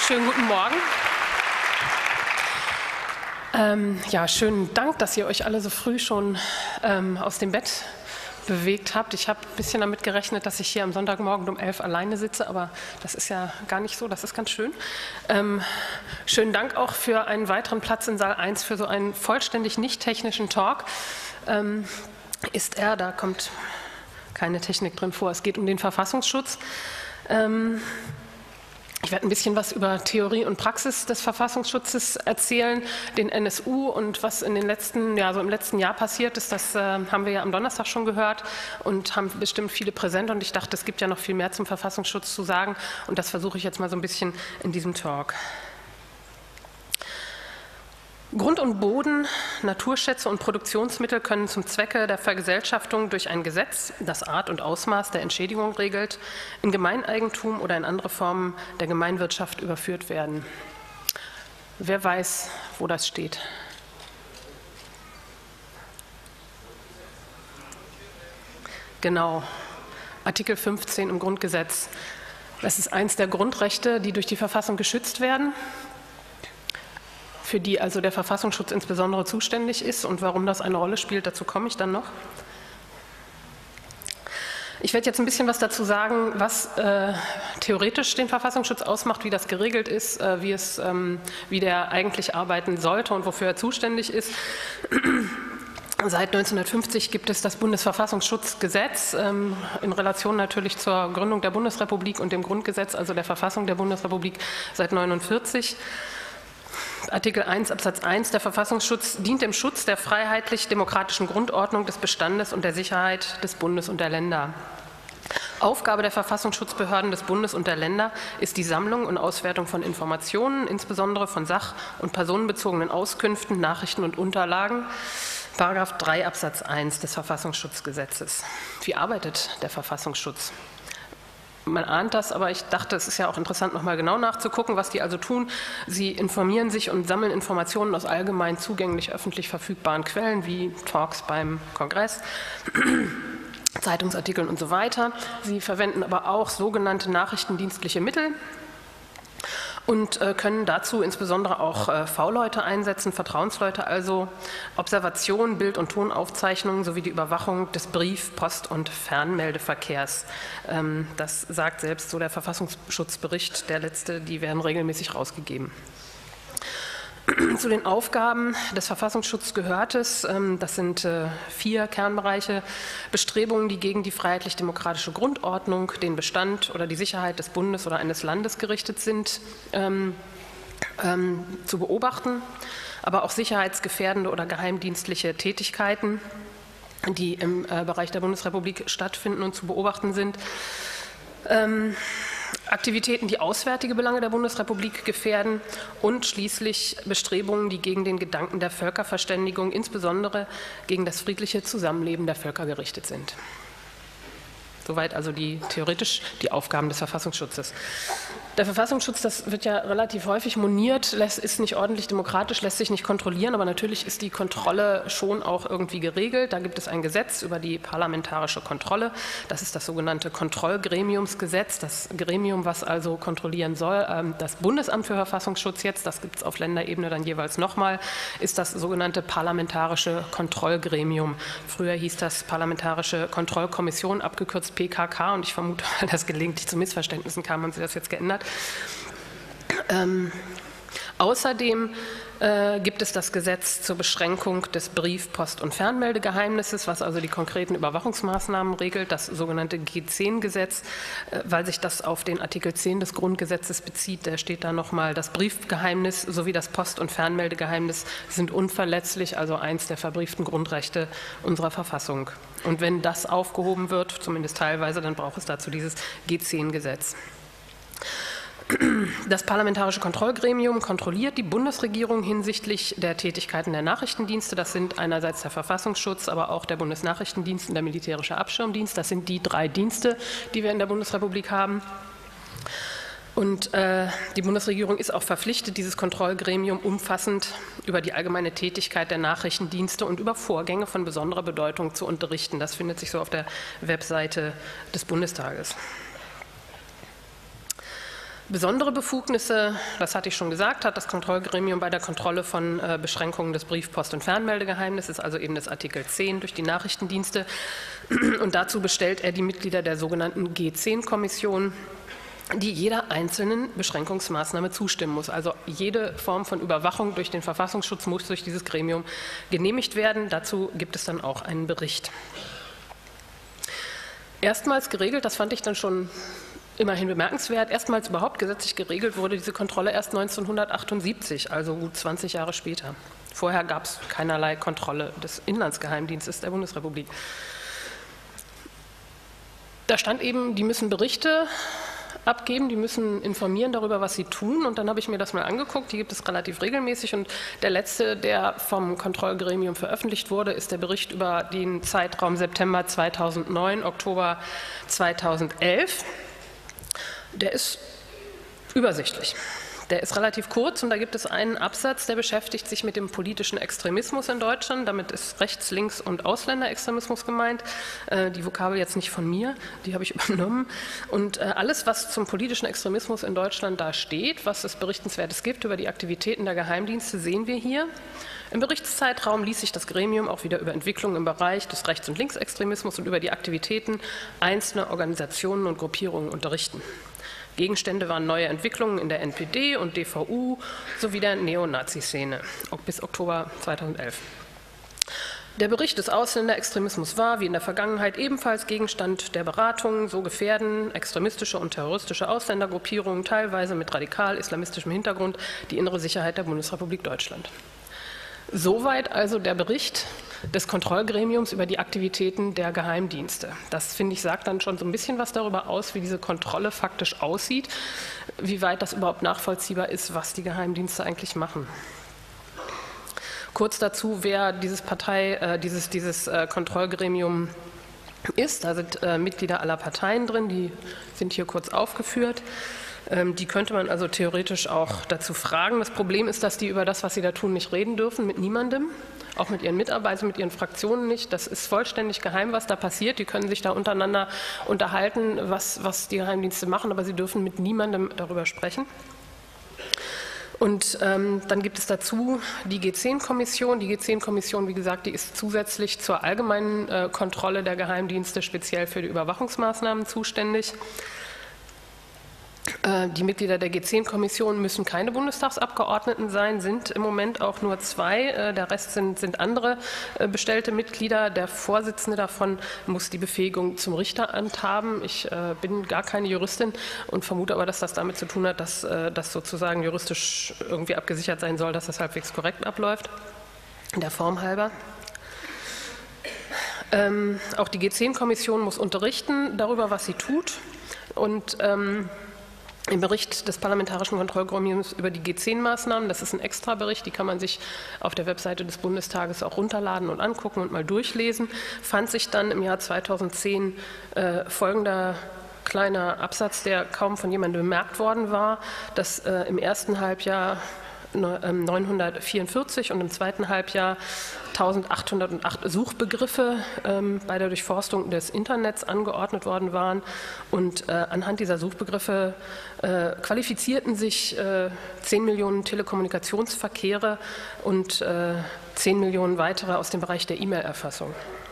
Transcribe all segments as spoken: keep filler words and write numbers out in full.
Schönen guten Morgen. Ähm, ja, schönen Dank, dass ihr euch alle so früh schon ähm, aus dem Bett bewegt habt. Ich habe ein bisschen damit gerechnet, dass ich hier am Sonntagmorgen um elf alleine sitze, aber das ist ja gar nicht so, das ist ganz schön. Ähm, schönen Dank auch für einen weiteren Platz in Saal eins für so einen vollständig nicht technischen Talk. Ähm, ist er, da kommt keine Technik drin vor, es geht um den Verfassungsschutz. Ähm, Ich werde ein bisschen was über Theorie und Praxis des Verfassungsschutzes erzählen, den N S U und was in den letzten, ja, so im letzten Jahr passiert ist. Das äh, haben wir ja am Donnerstag schon gehört und haben bestimmt viele präsent. Und ich dachte, es gibt ja noch viel mehr zum Verfassungsschutz zu sagen. Und das versuche ich jetzt mal so ein bisschen in diesem Talk. Grund und Boden, Naturschätze und Produktionsmittel können zum Zwecke der Vergesellschaftung durch ein Gesetz, das Art und Ausmaß der Entschädigung regelt, in Gemeineigentum oder in andere Formen der Gemeinwirtschaft überführt werden. Wer weiß, wo das steht? Genau, Artikel fünfzehn im Grundgesetz. Das ist eins der Grundrechte, die durch die Verfassung geschützt werden, für die also der Verfassungsschutz insbesondere zuständig ist. Und warum das eine Rolle spielt, dazu komme ich dann noch. Ich werde jetzt ein bisschen was dazu sagen, was äh, theoretisch den Verfassungsschutz ausmacht, wie das geregelt ist, äh, wie, es, ähm, wie der eigentlich arbeiten sollte und wofür er zuständig ist. Seit neunzehnhundertfünfzig gibt es das Bundesverfassungsschutzgesetz, ähm, in Relation natürlich zur Gründung der Bundesrepublik und dem Grundgesetz, also der Verfassung der Bundesrepublik seit neunundvierzig. Artikel eins Absatz eins, der Verfassungsschutz dient dem Schutz der freiheitlich-demokratischen Grundordnung des Bestandes und der Sicherheit des Bundes und der Länder. Aufgabe der Verfassungsschutzbehörden des Bundes und der Länder ist die Sammlung und Auswertung von Informationen, insbesondere von sach- und personenbezogenen Auskünften, Nachrichten und Unterlagen. Paragraph drei Absatz eins des Verfassungsschutzgesetzes. Wie arbeitet der Verfassungsschutz? Man ahnt das, aber ich dachte, es ist ja auch interessant, noch mal genau nachzugucken, was die also tun. Sie informieren sich und sammeln Informationen aus allgemein zugänglich öffentlich verfügbaren Quellen, wie Talks beim Kongress, Zeitungsartikeln und so weiter. Sie verwenden aber auch sogenannte nachrichtendienstliche Mittel und äh, können dazu insbesondere auch äh, V-Leute einsetzen, Vertrauensleute, also Observation, Bild- und Tonaufzeichnungen sowie die Überwachung des Brief-, Post- und Fernmeldeverkehrs. Ähm, das sagt selbst so der Verfassungsschutzbericht, der letzte, die werden regelmäßig rausgegeben. Zu den Aufgaben des Verfassungsschutzes gehört es, das sind vier Kernbereiche, Bestrebungen, die gegen die freiheitlich-demokratische Grundordnung, den Bestand oder die Sicherheit des Bundes oder eines Landes gerichtet sind, ähm, ähm, zu beobachten, aber auch sicherheitsgefährdende oder geheimdienstliche Tätigkeiten, die im äh, Bereich der Bundesrepublik stattfinden und zu beobachten sind. Ähm, Aktivitäten, die auswärtige Belange der Bundesrepublik gefährden und schließlich Bestrebungen, die gegen den Gedanken der Völkerverständigung, insbesondere gegen das friedliche Zusammenleben der Völker gerichtet sind. Soweit also die, theoretisch die Aufgaben des Verfassungsschutzes. Der Verfassungsschutz, das wird ja relativ häufig moniert, lässt, ist nicht ordentlich demokratisch, lässt sich nicht kontrollieren, aber natürlich ist die Kontrolle schon auch irgendwie geregelt. Da gibt es ein Gesetz über die parlamentarische Kontrolle. Das ist das sogenannte Kontrollgremiumsgesetz, das Gremium, was also kontrollieren soll. Das Bundesamt für Verfassungsschutz jetzt, das gibt es auf Länderebene dann jeweils nochmal, ist das sogenannte parlamentarische Kontrollgremium. Früher hieß das Parlamentarische Kontrollkommission, abgekürzt P K K, und ich vermute, weil das gelegentlich zu Missverständnissen kam, haben Sie das jetzt geändert. Ähm, außerdem äh, gibt es das Gesetz zur Beschränkung des Brief-, Post- und Fernmeldegeheimnisses, was also die konkreten Überwachungsmaßnahmen regelt, das sogenannte G zehn Gesetz, äh, weil sich das auf den Artikel zehn des Grundgesetzes bezieht. Da steht da nochmal, das Briefgeheimnis sowie das Post- und Fernmeldegeheimnis sind unverletzlich, also eins der verbrieften Grundrechte unserer Verfassung. Und wenn das aufgehoben wird, zumindest teilweise, dann braucht es dazu dieses G zehn Gesetz. Das Parlamentarische Kontrollgremium kontrolliert die Bundesregierung hinsichtlich der Tätigkeiten der Nachrichtendienste. Das sind einerseits der Verfassungsschutz, aber auch der Bundesnachrichtendienst und der Militärische Abschirmdienst. Das sind die drei Dienste, die wir in der Bundesrepublik haben. Und äh, die Bundesregierung ist auch verpflichtet, dieses Kontrollgremium umfassend über die allgemeine Tätigkeit der Nachrichtendienste und über Vorgänge von besonderer Bedeutung zu unterrichten. Das findet sich so auf der Webseite des Bundestages. Besondere Befugnisse, das hatte ich schon gesagt, hat das Kontrollgremium bei der Kontrolle von äh, Beschränkungen des Brief-, Post- und Fernmeldegeheimnisses, also eben des Artikel zehn durch die Nachrichtendienste. Und dazu bestellt er die Mitglieder der sogenannten G zehn Kommission, die jeder einzelnen Beschränkungsmaßnahme zustimmen muss. Also jede Form von Überwachung durch den Verfassungsschutz muss durch dieses Gremium genehmigt werden. Dazu gibt es dann auch einen Bericht. Erstmals geregelt, das fand ich dann schon immerhin bemerkenswert, erstmals überhaupt gesetzlich geregelt wurde diese Kontrolle erst neunzehnhundertachtundsiebzig, also gut zwanzig Jahre später. Vorher gab es keinerlei Kontrolle des Inlandsgeheimdienstes der Bundesrepublik. Da stand eben, die müssen Berichte abgeben, die müssen informieren darüber, was sie tun. Und dann habe ich mir das mal angeguckt, die gibt es relativ regelmäßig. Und der letzte, der vom Kontrollgremium veröffentlicht wurde, ist der Bericht über den Zeitraum September zweitausendneun, Oktober zweitausendelf. Der ist übersichtlich. Der ist relativ kurz und da gibt es einen Absatz, der beschäftigt sich mit dem politischen Extremismus in Deutschland. Damit ist Rechts-, Links- und Ausländerextremismus gemeint. Äh, die Vokabel jetzt nicht von mir, die habe ich übernommen. Und äh, alles, was zum politischen Extremismus in Deutschland da steht, was es Berichtenswertes gibt über die Aktivitäten der Geheimdienste, sehen wir hier. Im Berichtszeitraum ließ sich das Gremium auch wieder über Entwicklungen im Bereich des Rechts- und Linksextremismus und über die Aktivitäten einzelner Organisationen und Gruppierungen unterrichten. Gegenstände waren neue Entwicklungen in der N P D und D V U sowie der Neonazi-Szene bis Oktober zweitausendelf. Der Bericht des Ausländerextremismus war, wie in der Vergangenheit, ebenfalls Gegenstand der Beratungen. So gefährden extremistische und terroristische Ausländergruppierungen, teilweise mit radikal-islamistischem Hintergrund, die innere Sicherheit der Bundesrepublik Deutschland. Soweit also der Bericht des Kontrollgremiums über die Aktivitäten der Geheimdienste. Das, finde ich, sagt dann schon so ein bisschen was darüber aus, wie diese Kontrolle faktisch aussieht, wie weit das überhaupt nachvollziehbar ist, was die Geheimdienste eigentlich machen. Kurz dazu, wer dieses Partei, äh, dieses, dieses äh, Kontrollgremium ist. Da sind äh, Mitglieder aller Parteien drin, die sind hier kurz aufgeführt. Die könnte man also theoretisch auch dazu fragen. Das Problem ist, dass die über das, was sie da tun, nicht reden dürfen, mit niemandem, auch mit ihren Mitarbeitern, mit ihren Fraktionen nicht. Das ist vollständig geheim, was da passiert. Die können sich da untereinander unterhalten, was, was die Geheimdienste machen, aber sie dürfen mit niemandem darüber sprechen. Und ähm, dann gibt es dazu die G zehn Kommission. Die G zehn Kommission, wie gesagt, die ist zusätzlich zur allgemeinen äh, Kontrolle der Geheimdienste speziell für die Überwachungsmaßnahmen zuständig. Die Mitglieder der G zehn Kommission müssen keine Bundestagsabgeordneten sein, sind im Moment auch nur zwei. Der Rest sind, sind andere bestellte Mitglieder. Der Vorsitzende davon muss die Befähigung zum Richteramt haben. Ich äh, bin gar keine Juristin und vermute aber, dass das damit zu tun hat, dass äh, das sozusagen juristisch irgendwie abgesichert sein soll, dass das halbwegs korrekt abläuft, der Form halber. Ähm, auch die G zehn Kommission muss unterrichten darüber, was sie tut. Und ähm, im Bericht des Parlamentarischen Kontrollgremiums über die G zehn Maßnahmen, das ist ein Extrabericht, die kann man sich auf der Webseite des Bundestages auch runterladen und angucken und mal durchlesen, fand sich dann im Jahr zweitausendzehn äh, folgender kleiner Absatz, der kaum von jemandem bemerkt worden war, dass äh, im ersten Halbjahr neunhundertvierundvierzig und im zweiten Halbjahr eintausendachthundertacht Suchbegriffe ähm, bei der Durchforstung des Internets angeordnet worden waren. Und äh, anhand dieser Suchbegriffe äh, qualifizierten sich äh, zehn Millionen Telekommunikationsverkehre und äh, zehn Millionen weitere aus dem Bereich der E-Mail-Erfassung.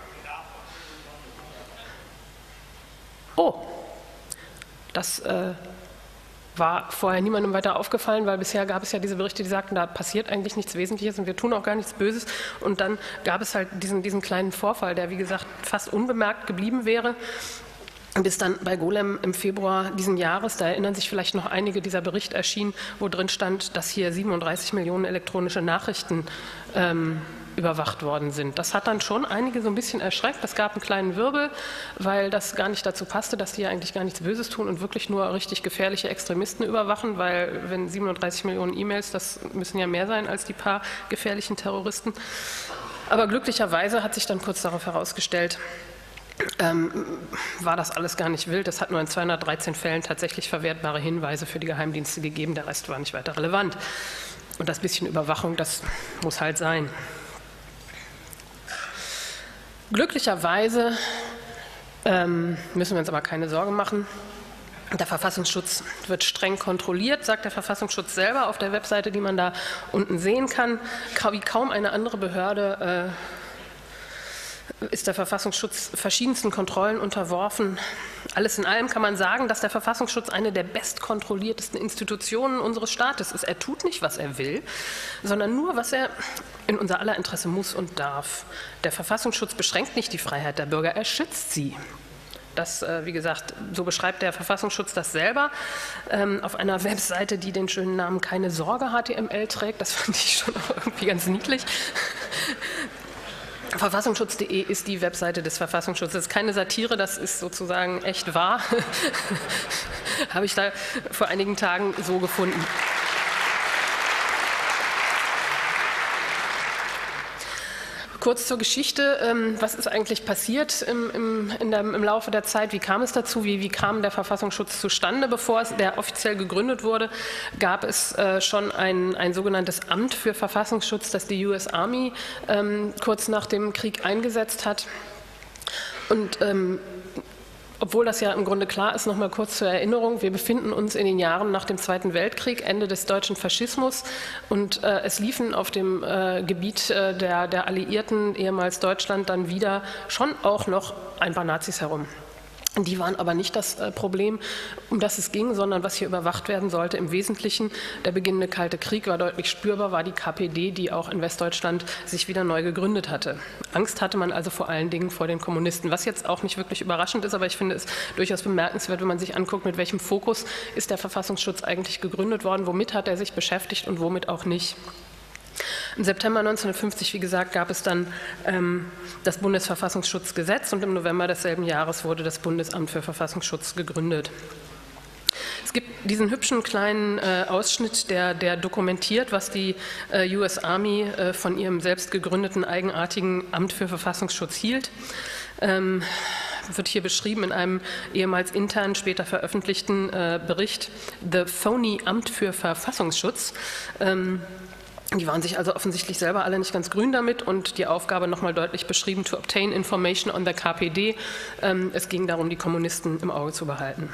Oh, das äh, war vorher niemandem weiter aufgefallen, weil bisher gab es ja diese Berichte, die sagten, da passiert eigentlich nichts Wesentliches und wir tun auch gar nichts Böses. Und dann gab es halt diesen, diesen kleinen Vorfall, der, wie gesagt, fast unbemerkt geblieben wäre, bis dann bei Golem im Februar diesen Jahres, da erinnern sich vielleicht noch einige, dieser Bericht erschien, wo drin stand, dass hier siebenunddreißig Millionen elektronische Nachrichten ähm, überwacht worden sind. Das hat dann schon einige so ein bisschen erschreckt. Es gab einen kleinen Wirbel, weil das gar nicht dazu passte, dass die ja eigentlich gar nichts Böses tun und wirklich nur richtig gefährliche Extremisten überwachen, weil wenn siebenunddreißig Millionen E-Mails, das müssen ja mehr sein als die paar gefährlichen Terroristen. Aber glücklicherweise hat sich dann kurz darauf herausgestellt, ähm, war das alles gar nicht wild. Es hat nur in zweihundertdreizehn Fällen tatsächlich verwertbare Hinweise für die Geheimdienste gegeben. Der Rest war nicht weiter relevant. Und das bisschen Überwachung, das muss halt sein. Glücklicherweise ähm, müssen wir uns aber keine Sorge machen. Der Verfassungsschutz wird streng kontrolliert, sagt der Verfassungsschutz selber auf der Webseite, die man da unten sehen kann. Wie kaum eine andere Behörde äh, ist der Verfassungsschutz verschiedensten Kontrollen unterworfen. Alles in allem kann man sagen, dass der Verfassungsschutz eine der bestkontrolliertesten Institutionen unseres Staates ist. Er tut nicht, was er will, sondern nur, was er in unser aller Interesse muss und darf. Der Verfassungsschutz beschränkt nicht die Freiheit der Bürger, er schützt sie. Das, wie gesagt, so beschreibt der Verfassungsschutz das selber ähm, auf einer Webseite, die den schönen Namen Keine Sorge H T M L trägt. Das fand ich schon auch irgendwie ganz niedlich. Verfassungsschutz punkt de ist die Webseite des Verfassungsschutzes. Das ist keine Satire, das ist sozusagen echt wahr. Habe ich da vor einigen Tagen so gefunden. Kurz zur Geschichte, was ist eigentlich passiert im, im, in der, im Laufe der Zeit, wie kam es dazu, wie, wie kam der Verfassungsschutz zustande? Bevor es der offiziell gegründet wurde, gab es äh, schon ein, ein sogenanntes Amt für Verfassungsschutz, das die U S Army ähm, kurz nach dem Krieg eingesetzt hat. Und ähm, obwohl das ja im Grunde klar ist, noch mal kurz zur Erinnerung, wir befinden uns in den Jahren nach dem Zweiten Weltkrieg, Ende des deutschen Faschismus, und äh, es liefen auf dem äh, Gebiet äh, der, der Alliierten, ehemals Deutschland, dann wieder schon auch noch ein paar Nazis herum. Die waren aber nicht das Problem, um das es ging, sondern was hier überwacht werden sollte. Im Wesentlichen, der beginnende Kalte Krieg war deutlich spürbar, war die K P D, die auch in Westdeutschland sich wieder neu gegründet hatte. Angst hatte man also vor allen Dingen vor den Kommunisten, was jetzt auch nicht wirklich überraschend ist, aber ich finde es durchaus bemerkenswert, wenn man sich anguckt, mit welchem Fokus ist der Verfassungsschutz eigentlich gegründet worden, womit hat er sich beschäftigt und womit auch nicht. Im September neunzehnhundertfünfzig, wie gesagt, gab es dann ähm, das Bundesverfassungsschutzgesetz und im November desselben Jahres wurde das Bundesamt für Verfassungsschutz gegründet. Es gibt diesen hübschen kleinen äh, Ausschnitt, der, der dokumentiert, was die äh, U S Army äh, von ihrem selbst gegründeten eigenartigen Amt für Verfassungsschutz hielt. Ähm, wird hier beschrieben in einem ehemals intern, später veröffentlichten äh, Bericht, The Phony Amt für Verfassungsschutz. Ähm, Die waren sich also offensichtlich selber alle nicht ganz grün damit und die Aufgabe nochmal deutlich beschrieben, to obtain information on the K P D. Es ging darum, die Kommunisten im Auge zu behalten.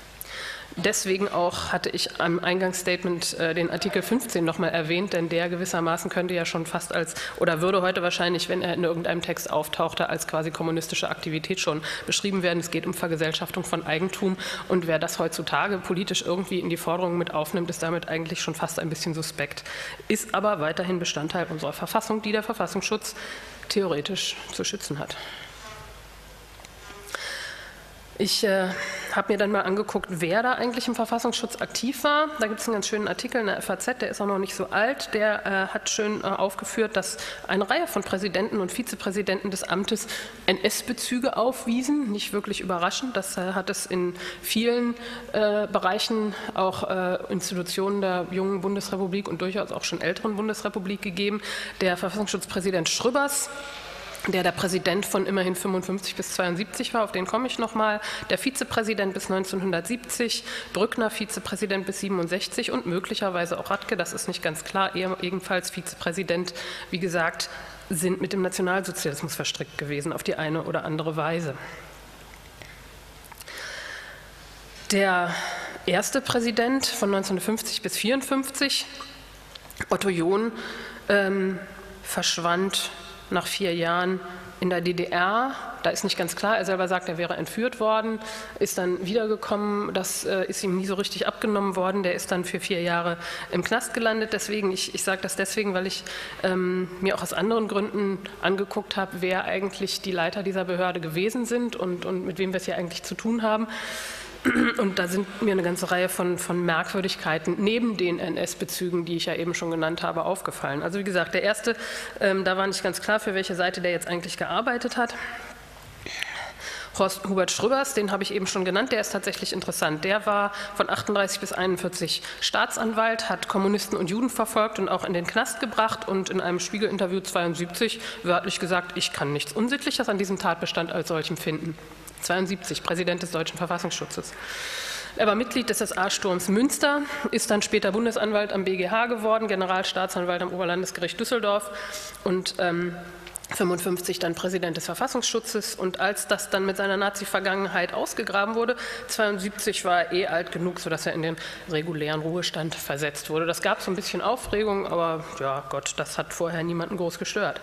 Deswegen auch hatte ich am Eingangsstatement äh, den Artikel fünfzehn nochmal erwähnt, denn der gewissermaßen könnte ja schon fast als, oder würde heute wahrscheinlich, wenn er in irgendeinem Text auftauchte, als quasi kommunistische Aktivität schon beschrieben werden. Es geht um Vergesellschaftung von Eigentum und wer das heutzutage politisch irgendwie in die Forderungen mit aufnimmt, ist damit eigentlich schon fast ein bisschen suspekt. Ist aber weiterhin Bestandteil unserer Verfassung, die der Verfassungsschutz theoretisch zu schützen hat. Ich äh, habe mir dann mal angeguckt, wer da eigentlich im Verfassungsschutz aktiv war. Da gibt es einen ganz schönen Artikel in der F A Z, der ist auch noch nicht so alt. Der äh, hat schön äh, aufgeführt, dass eine Reihe von Präsidenten und Vizepräsidenten des Amtes N S-Bezüge aufwiesen. Nicht wirklich überraschend, das äh, hat es in vielen äh, Bereichen, auch äh, Institutionen der jungen Bundesrepublik und durchaus auch schon älteren Bundesrepublik gegeben. Der Verfassungsschutzpräsident Schröbers, der der Präsident von immerhin fünfundfünfzig bis zweiundsiebzig war, auf den komme ich nochmal, der Vizepräsident bis neunzehnhundertsiebzig, Brückner Vizepräsident bis siebenundsechzig und möglicherweise auch Radke, das ist nicht ganz klar, ebenfalls Vizepräsident, wie gesagt, sind mit dem Nationalsozialismus verstrickt gewesen, auf die eine oder andere Weise. Der erste Präsident von neunzehnhundertfünfzig bis vierundfünfzig, Otto John, ähm, verschwand nach vier Jahren in der D D R. Da ist nicht ganz klar, er selber sagt, er wäre entführt worden, ist dann wiedergekommen, das äh, ist ihm nie so richtig abgenommen worden, der ist dann für vier Jahre im Knast gelandet. Deswegen, ich, ich sage das deswegen, weil ich ähm, mir auch aus anderen Gründen angeguckt habe, wer eigentlich die Leiter dieser Behörde gewesen sind und, und mit wem wir es hier eigentlich zu tun haben. Und da sind mir eine ganze Reihe von, von Merkwürdigkeiten neben den N S-Bezügen, die ich ja eben schon genannt habe, aufgefallen. Also wie gesagt, der erste, ähm, da war nicht ganz klar, für welche Seite der jetzt eigentlich gearbeitet hat. Horst Hubert Schröbers, den habe ich eben schon genannt, der ist tatsächlich interessant. Der war von achtunddreißig bis einundvierzig Staatsanwalt, hat Kommunisten und Juden verfolgt und auch in den Knast gebracht und in einem Spiegel-Interview zweiundsiebzig wörtlich gesagt, ich kann nichts Unsittliches an diesem Tatbestand als solchem finden. zweiundsiebzig, Präsident des Deutschen Verfassungsschutzes. Er war Mitglied des S A-Sturms Münster, ist dann später Bundesanwalt am B G H geworden, Generalstaatsanwalt am Oberlandesgericht Düsseldorf und ähm, fünfundfünfzig dann Präsident des Verfassungsschutzes, und als das dann mit seiner Nazi-Vergangenheit ausgegraben wurde, zweiundsiebzig war er eh alt genug, sodass er in den regulären Ruhestand versetzt wurde. Das gab so ein bisschen Aufregung, aber ja Gott, das hat vorher niemanden groß gestört.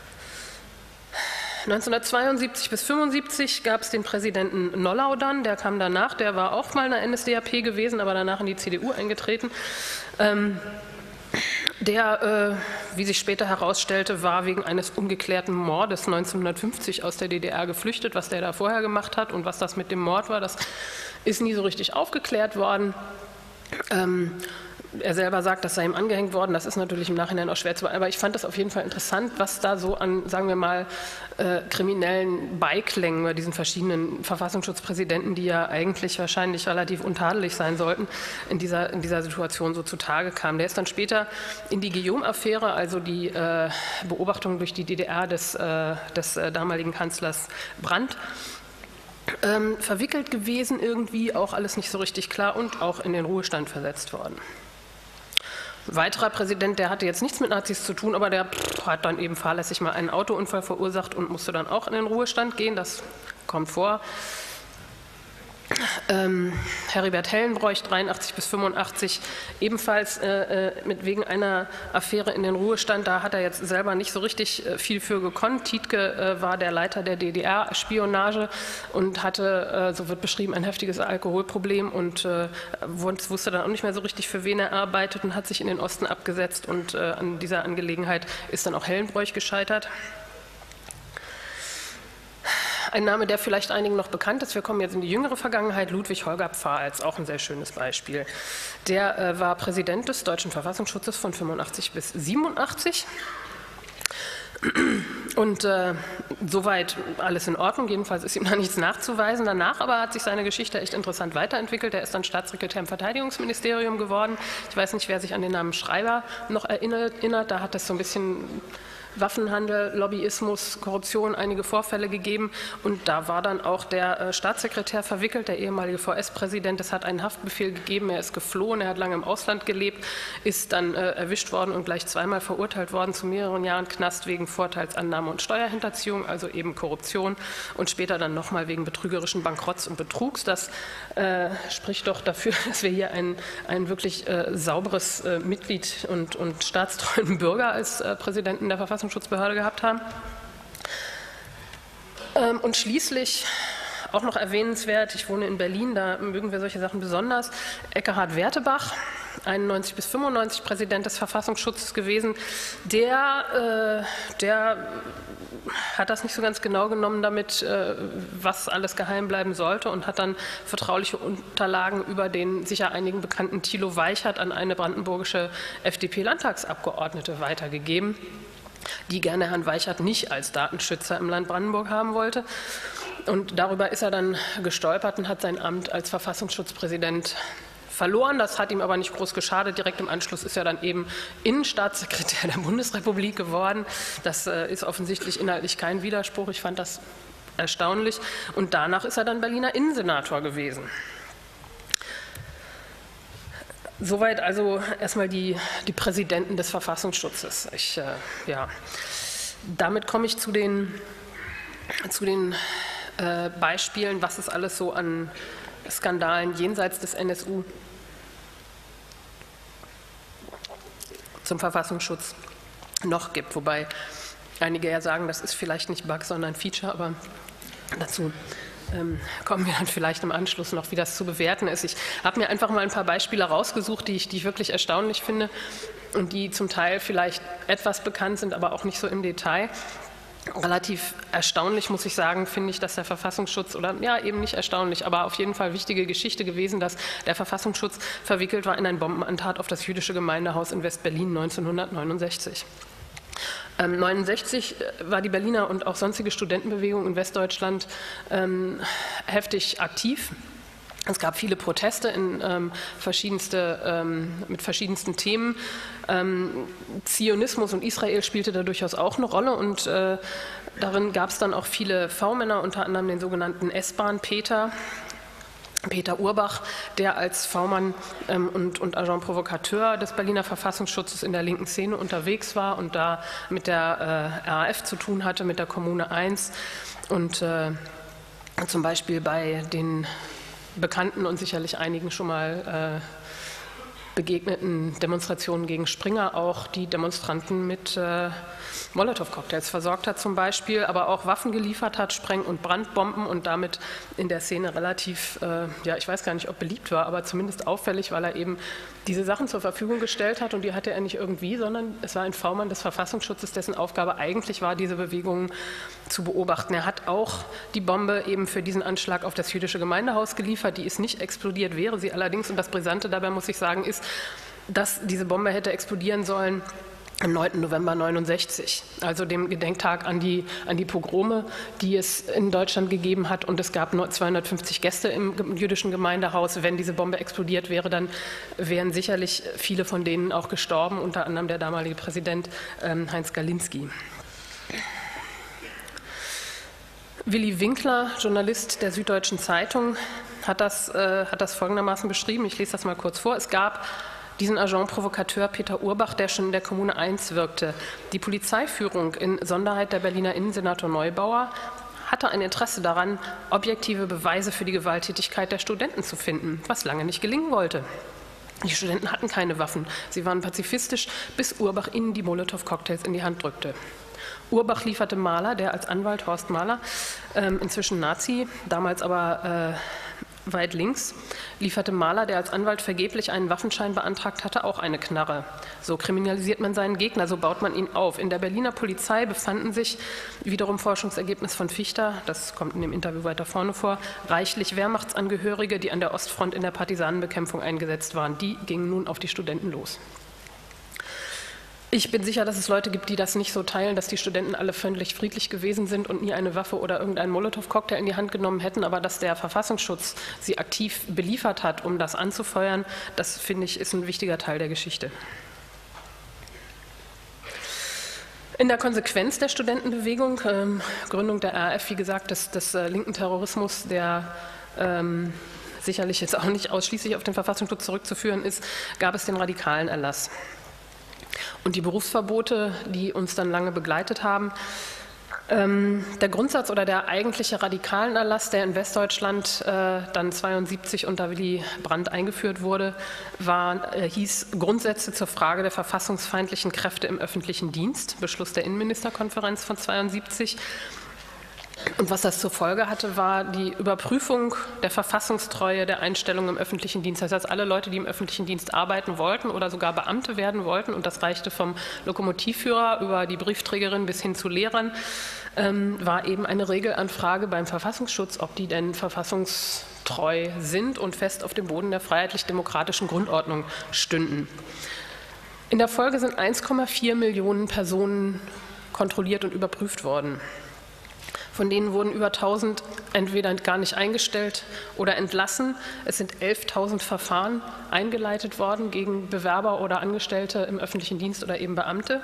neunzehnhundertzweiundsiebzig bis fünfundsiebzig gab es den Präsidenten Nollau dann, der kam danach, der war auch mal in der N S D A P gewesen, aber danach in die C D U eingetreten. Ähm, Der, äh, wie sich später herausstellte, war wegen eines ungeklärten Mordes neunzehnhundertfünfzig aus der D D R geflüchtet. Was der da vorher gemacht hat und was das mit dem Mord war, das ist nie so richtig aufgeklärt worden. Ähm, er selber sagt, das sei ihm angehängt worden. Das ist natürlich im Nachhinein auch schwer zu beantworten. Aber ich fand das auf jeden Fall interessant, was da so an, sagen wir mal, äh, kriminellen Beiklängen bei diesen verschiedenen Verfassungsschutzpräsidenten, die ja eigentlich wahrscheinlich relativ untadelig sein sollten, in dieser, in dieser Situation so zutage kam. Der ist dann später in die Guillaume-Affäre, also die äh, Beobachtung durch die D D R des, äh, des äh, damaligen Kanzlers Brandt, ähm, verwickelt gewesen, irgendwie auch alles nicht so richtig klar, und auch in den Ruhestand versetzt worden. Ein weiterer Präsident, der hatte jetzt nichts mit Nazis zu tun, aber der hat dann eben fahrlässig mal einen Autounfall verursacht und musste dann auch in den Ruhestand gehen. Das kommt vor. Ähm, Heribert Hellenbroich, dreiundachtzig bis fünfundachtzig, ebenfalls äh, mit wegen einer Affäre in den Ruhestand. Da hat er jetzt selber nicht so richtig äh, viel für gekonnt. Tietke äh, war der Leiter der D D R-Spionage und hatte, äh, so wird beschrieben, ein heftiges Alkoholproblem und äh, wusste dann auch nicht mehr so richtig, für wen er arbeitet, und hat sich in den Osten abgesetzt, und äh, an dieser Angelegenheit ist dann auch Hellenbroich gescheitert. Ein Name, der vielleicht einigen noch bekannt ist, wir kommen jetzt in die jüngere Vergangenheit, Ludwig Holger Pfalz, auch ein sehr schönes Beispiel. Der äh, war Präsident des Deutschen Verfassungsschutzes von fünfundachtzig bis siebenundachtzig. Und äh, soweit alles in Ordnung, jedenfalls ist ihm da nichts nachzuweisen. Danach aber hat sich seine Geschichte echt interessant weiterentwickelt. Er ist dann Staatssekretär im Verteidigungsministerium geworden. Ich weiß nicht, wer sich an den Namen Schreiber noch erinnert. Da hat es so ein bisschen Waffenhandel, Lobbyismus, Korruption, einige Vorfälle gegeben, und da war dann auch der äh, Staatssekretär verwickelt, der ehemalige V S-Präsident. Es hat einen Haftbefehl gegeben, er ist geflohen, er hat lange im Ausland gelebt, ist dann äh, erwischt worden und gleich zweimal verurteilt worden zu mehreren Jahren Knast wegen Vorteilsannahme und Steuerhinterziehung, also eben Korruption, und später dann nochmal wegen betrügerischen Bankrotts und Betrugs. Das äh, spricht doch dafür, dass wir hier ein, ein wirklich äh, sauberes äh, Mitglied und, und staatstreuen Bürger als äh, Präsidenten der Verfassungsschutzbehörde gehabt haben. Ähm, und schließlich auch noch erwähnenswert, ich wohne in Berlin, da mögen wir solche Sachen besonders, Ekkehard Wertebach, einundneunzig bis fünfundneunzig Präsident des Verfassungsschutzes gewesen, der, äh, der hat das nicht so ganz genau genommen damit, äh, was alles geheim bleiben sollte, und hat dann vertrauliche Unterlagen über den sicher einigen bekannten Thilo Weichert an eine brandenburgische F D P-Landtagsabgeordnete weitergegeben, die gerne Herrn Weichert nicht als Datenschützer im Land Brandenburg haben wollte. Und darüber ist er dann gestolpert und hat sein Amt als Verfassungsschutzpräsident verloren. Das hat ihm aber nicht groß geschadet. Direkt im Anschluss ist er dann eben Innenstaatssekretär der Bundesrepublik geworden. Das äh, ist offensichtlich inhaltlich kein Widerspruch. Ich fand das erstaunlich. Und danach ist er dann Berliner Innensenator gewesen. Soweit also erstmal die, die Präsidenten des Verfassungsschutzes. Ich, äh, ja. Damit komme ich zu den, zu den äh, Beispielen, was es alles so an Skandalen jenseits des N S U zum Verfassungsschutz noch gibt. Wobei einige ja sagen, das ist vielleicht nicht Bug, sondern Feature, aber dazu ähm, kommen wir dann vielleicht im Anschluss noch, wie das zu bewerten ist. Ich habe mir einfach mal ein paar Beispiele rausgesucht, die ich, die ich wirklich erstaunlich finde und die zum Teil vielleicht etwas bekannt sind, aber auch nicht so im Detail. Relativ erstaunlich, muss ich sagen, finde ich, dass der Verfassungsschutz, oder ja, eben nicht erstaunlich, aber auf jeden Fall wichtige Geschichte gewesen, dass der Verfassungsschutz verwickelt war in ein Bombenattentat auf das jüdische Gemeindehaus in West-Berlin neunzehnhundertneunundsechzig. Ähm, neunundsechzig war die Berliner und auch sonstige Studentenbewegung in Westdeutschland ähm, heftig aktiv. Es gab viele Proteste in, ähm, verschiedenste, ähm, mit verschiedensten Themen. Ähm, Zionismus und Israel spielte da durchaus auch eine Rolle, und äh, darin gab es dann auch viele V-Männer, unter anderem den sogenannten S-Bahn-Peter. Peter Urbach, der als V-Mann ähm, und, und Agent Provocateur des Berliner Verfassungsschutzes in der linken Szene unterwegs war und da mit der äh, R A F zu tun hatte, mit der Kommune eins und äh, zum Beispiel bei den bekannten und sicherlich einigen schon mal äh, begegneten Demonstrationen gegen Springer auch die Demonstranten mit äh, Molotow-Cocktails versorgt hat zum Beispiel, aber auch Waffen geliefert hat, Spreng- und Brandbomben und damit in der Szene relativ, äh, ja ich weiß gar nicht, ob beliebt war, aber zumindest auffällig, weil er eben diese Sachen zur Verfügung gestellt hat und die hatte er nicht irgendwie, sondern es war ein V-Mann des Verfassungsschutzes, dessen Aufgabe eigentlich war, diese Bewegungen zu beobachten. Er hat auch die Bombe eben für diesen Anschlag auf das jüdische Gemeindehaus geliefert, die ist nicht explodiert, wäre sie allerdings, und das Brisante dabei muss ich sagen, ist, dass diese Bombe hätte explodieren sollen am neunten November neunundsechzig, also dem Gedenktag an die, an die Pogrome, die es in Deutschland gegeben hat. Und es gab nur zweihundertfünfzig Gäste im jüdischen Gemeindehaus. Wenn diese Bombe explodiert wäre, dann wären sicherlich viele von denen auch gestorben, unter anderem der damalige Präsident ähm, Heinz Galinski. Willi Winkler, Journalist der Süddeutschen Zeitung, hat das, äh, hat das folgendermaßen beschrieben. Ich lese das mal kurz vor. Es gab diesen Agent Provocateur Peter Urbach, der schon in der Kommune eins wirkte. Die Polizeiführung, in Sonderheit der Berliner Innensenator Neubauer, hatte ein Interesse daran, objektive Beweise für die Gewalttätigkeit der Studenten zu finden, was lange nicht gelingen wollte. Die Studenten hatten keine Waffen, sie waren pazifistisch, bis Urbach ihnen die Molotow-Cocktails in die Hand drückte. Urbach lieferte Mahler, der als Anwalt Horst Mahler, ähm, inzwischen Nazi, damals aber äh, weit links, lieferte Mahler, der als Anwalt vergeblich einen Waffenschein beantragt hatte, auch eine Knarre. So kriminalisiert man seinen Gegner, so baut man ihn auf. In der Berliner Polizei befanden sich, wiederum Forschungsergebnis von Fichter, das kommt in dem Interview weiter vorne vor, reichlich Wehrmachtsangehörige, die an der Ostfront in der Partisanenbekämpfung eingesetzt waren. Die gingen nun auf die Studenten los. Ich bin sicher, dass es Leute gibt, die das nicht so teilen, dass die Studenten alle völlig friedlich gewesen sind und nie eine Waffe oder irgendeinen Molotow-Cocktail in die Hand genommen hätten, aber dass der Verfassungsschutz sie aktiv beliefert hat, um das anzufeuern, das finde ich, ist ein wichtiger Teil der Geschichte. In der Konsequenz der Studentenbewegung, ähm, Gründung der R A F, wie gesagt, des, des äh, linken Terrorismus, der ähm, sicherlich jetzt auch nicht ausschließlich auf den Verfassungsschutz zurückzuführen ist, gab es den radikalen Erlass. Und die Berufsverbote, die uns dann lange begleitet haben. Ähm, der Grundsatz oder der eigentliche radikalen Erlass, der in Westdeutschland äh, dann zweiundsiebzig unter Willy Brandt eingeführt wurde, war, äh, hieß Grundsätze zur Frage der verfassungsfeindlichen Kräfte im öffentlichen Dienst, Beschluss der Innenministerkonferenz von zweiundsiebzig. Und was das zur Folge hatte, war die Überprüfung der Verfassungstreue der Einstellung im öffentlichen Dienst. Das heißt, alle Leute, die im öffentlichen Dienst arbeiten wollten oder sogar Beamte werden wollten, und das reichte vom Lokomotivführer über die Briefträgerin bis hin zu Lehrern, ähm, war eben eine Regelanfrage beim Verfassungsschutz, ob die denn verfassungstreu sind und fest auf dem Boden der freiheitlich-demokratischen Grundordnung stünden. In der Folge sind eins Komma vier Millionen Personen kontrolliert und überprüft worden. Von denen wurden über tausend entweder gar nicht eingestellt oder entlassen. Es sind elftausend Verfahren eingeleitet worden gegen Bewerber oder Angestellte im öffentlichen Dienst oder eben Beamte.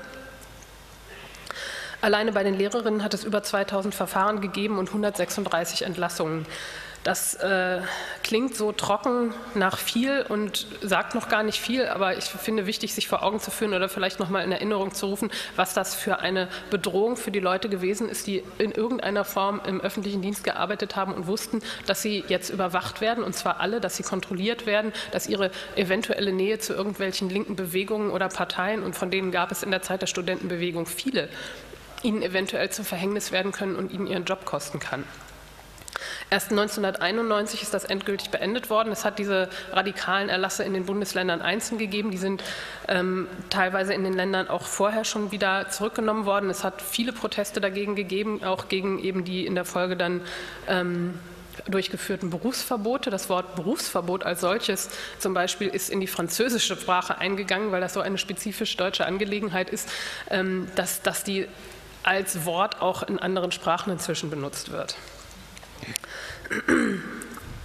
Alleine bei den Lehrerinnen hat es über zweitausend Verfahren gegeben und hundertsechsunddreißig Entlassungen. Das äh, klingt so trocken nach viel und sagt noch gar nicht viel, aber ich finde wichtig, sich vor Augen zu führen oder vielleicht noch mal in Erinnerung zu rufen, was das für eine Bedrohung für die Leute gewesen ist, die in irgendeiner Form im öffentlichen Dienst gearbeitet haben und wussten, dass sie jetzt überwacht werden, und zwar alle, dass sie kontrolliert werden, dass ihre eventuelle Nähe zu irgendwelchen linken Bewegungen oder Parteien, und von denen gab es in der Zeit der Studentenbewegung viele, ihnen eventuell zum Verhängnis werden können und ihnen ihren Job kosten kann. Erst neunzehnhunderteinundneunzig ist das endgültig beendet worden. Es hat diese radikalen Erlasse in den Bundesländern einzeln gegeben. Die sind ähm, teilweise in den Ländern auch vorher schon wieder zurückgenommen worden. Es hat viele Proteste dagegen gegeben, auch gegen eben die in der Folge dann ähm, durchgeführten Berufsverbote. Das Wort Berufsverbot als solches zum Beispiel ist in die französische Sprache eingegangen, weil das so eine spezifisch deutsche Angelegenheit ist, ähm, dass, dass die als Wort auch in anderen Sprachen inzwischen benutzt wird.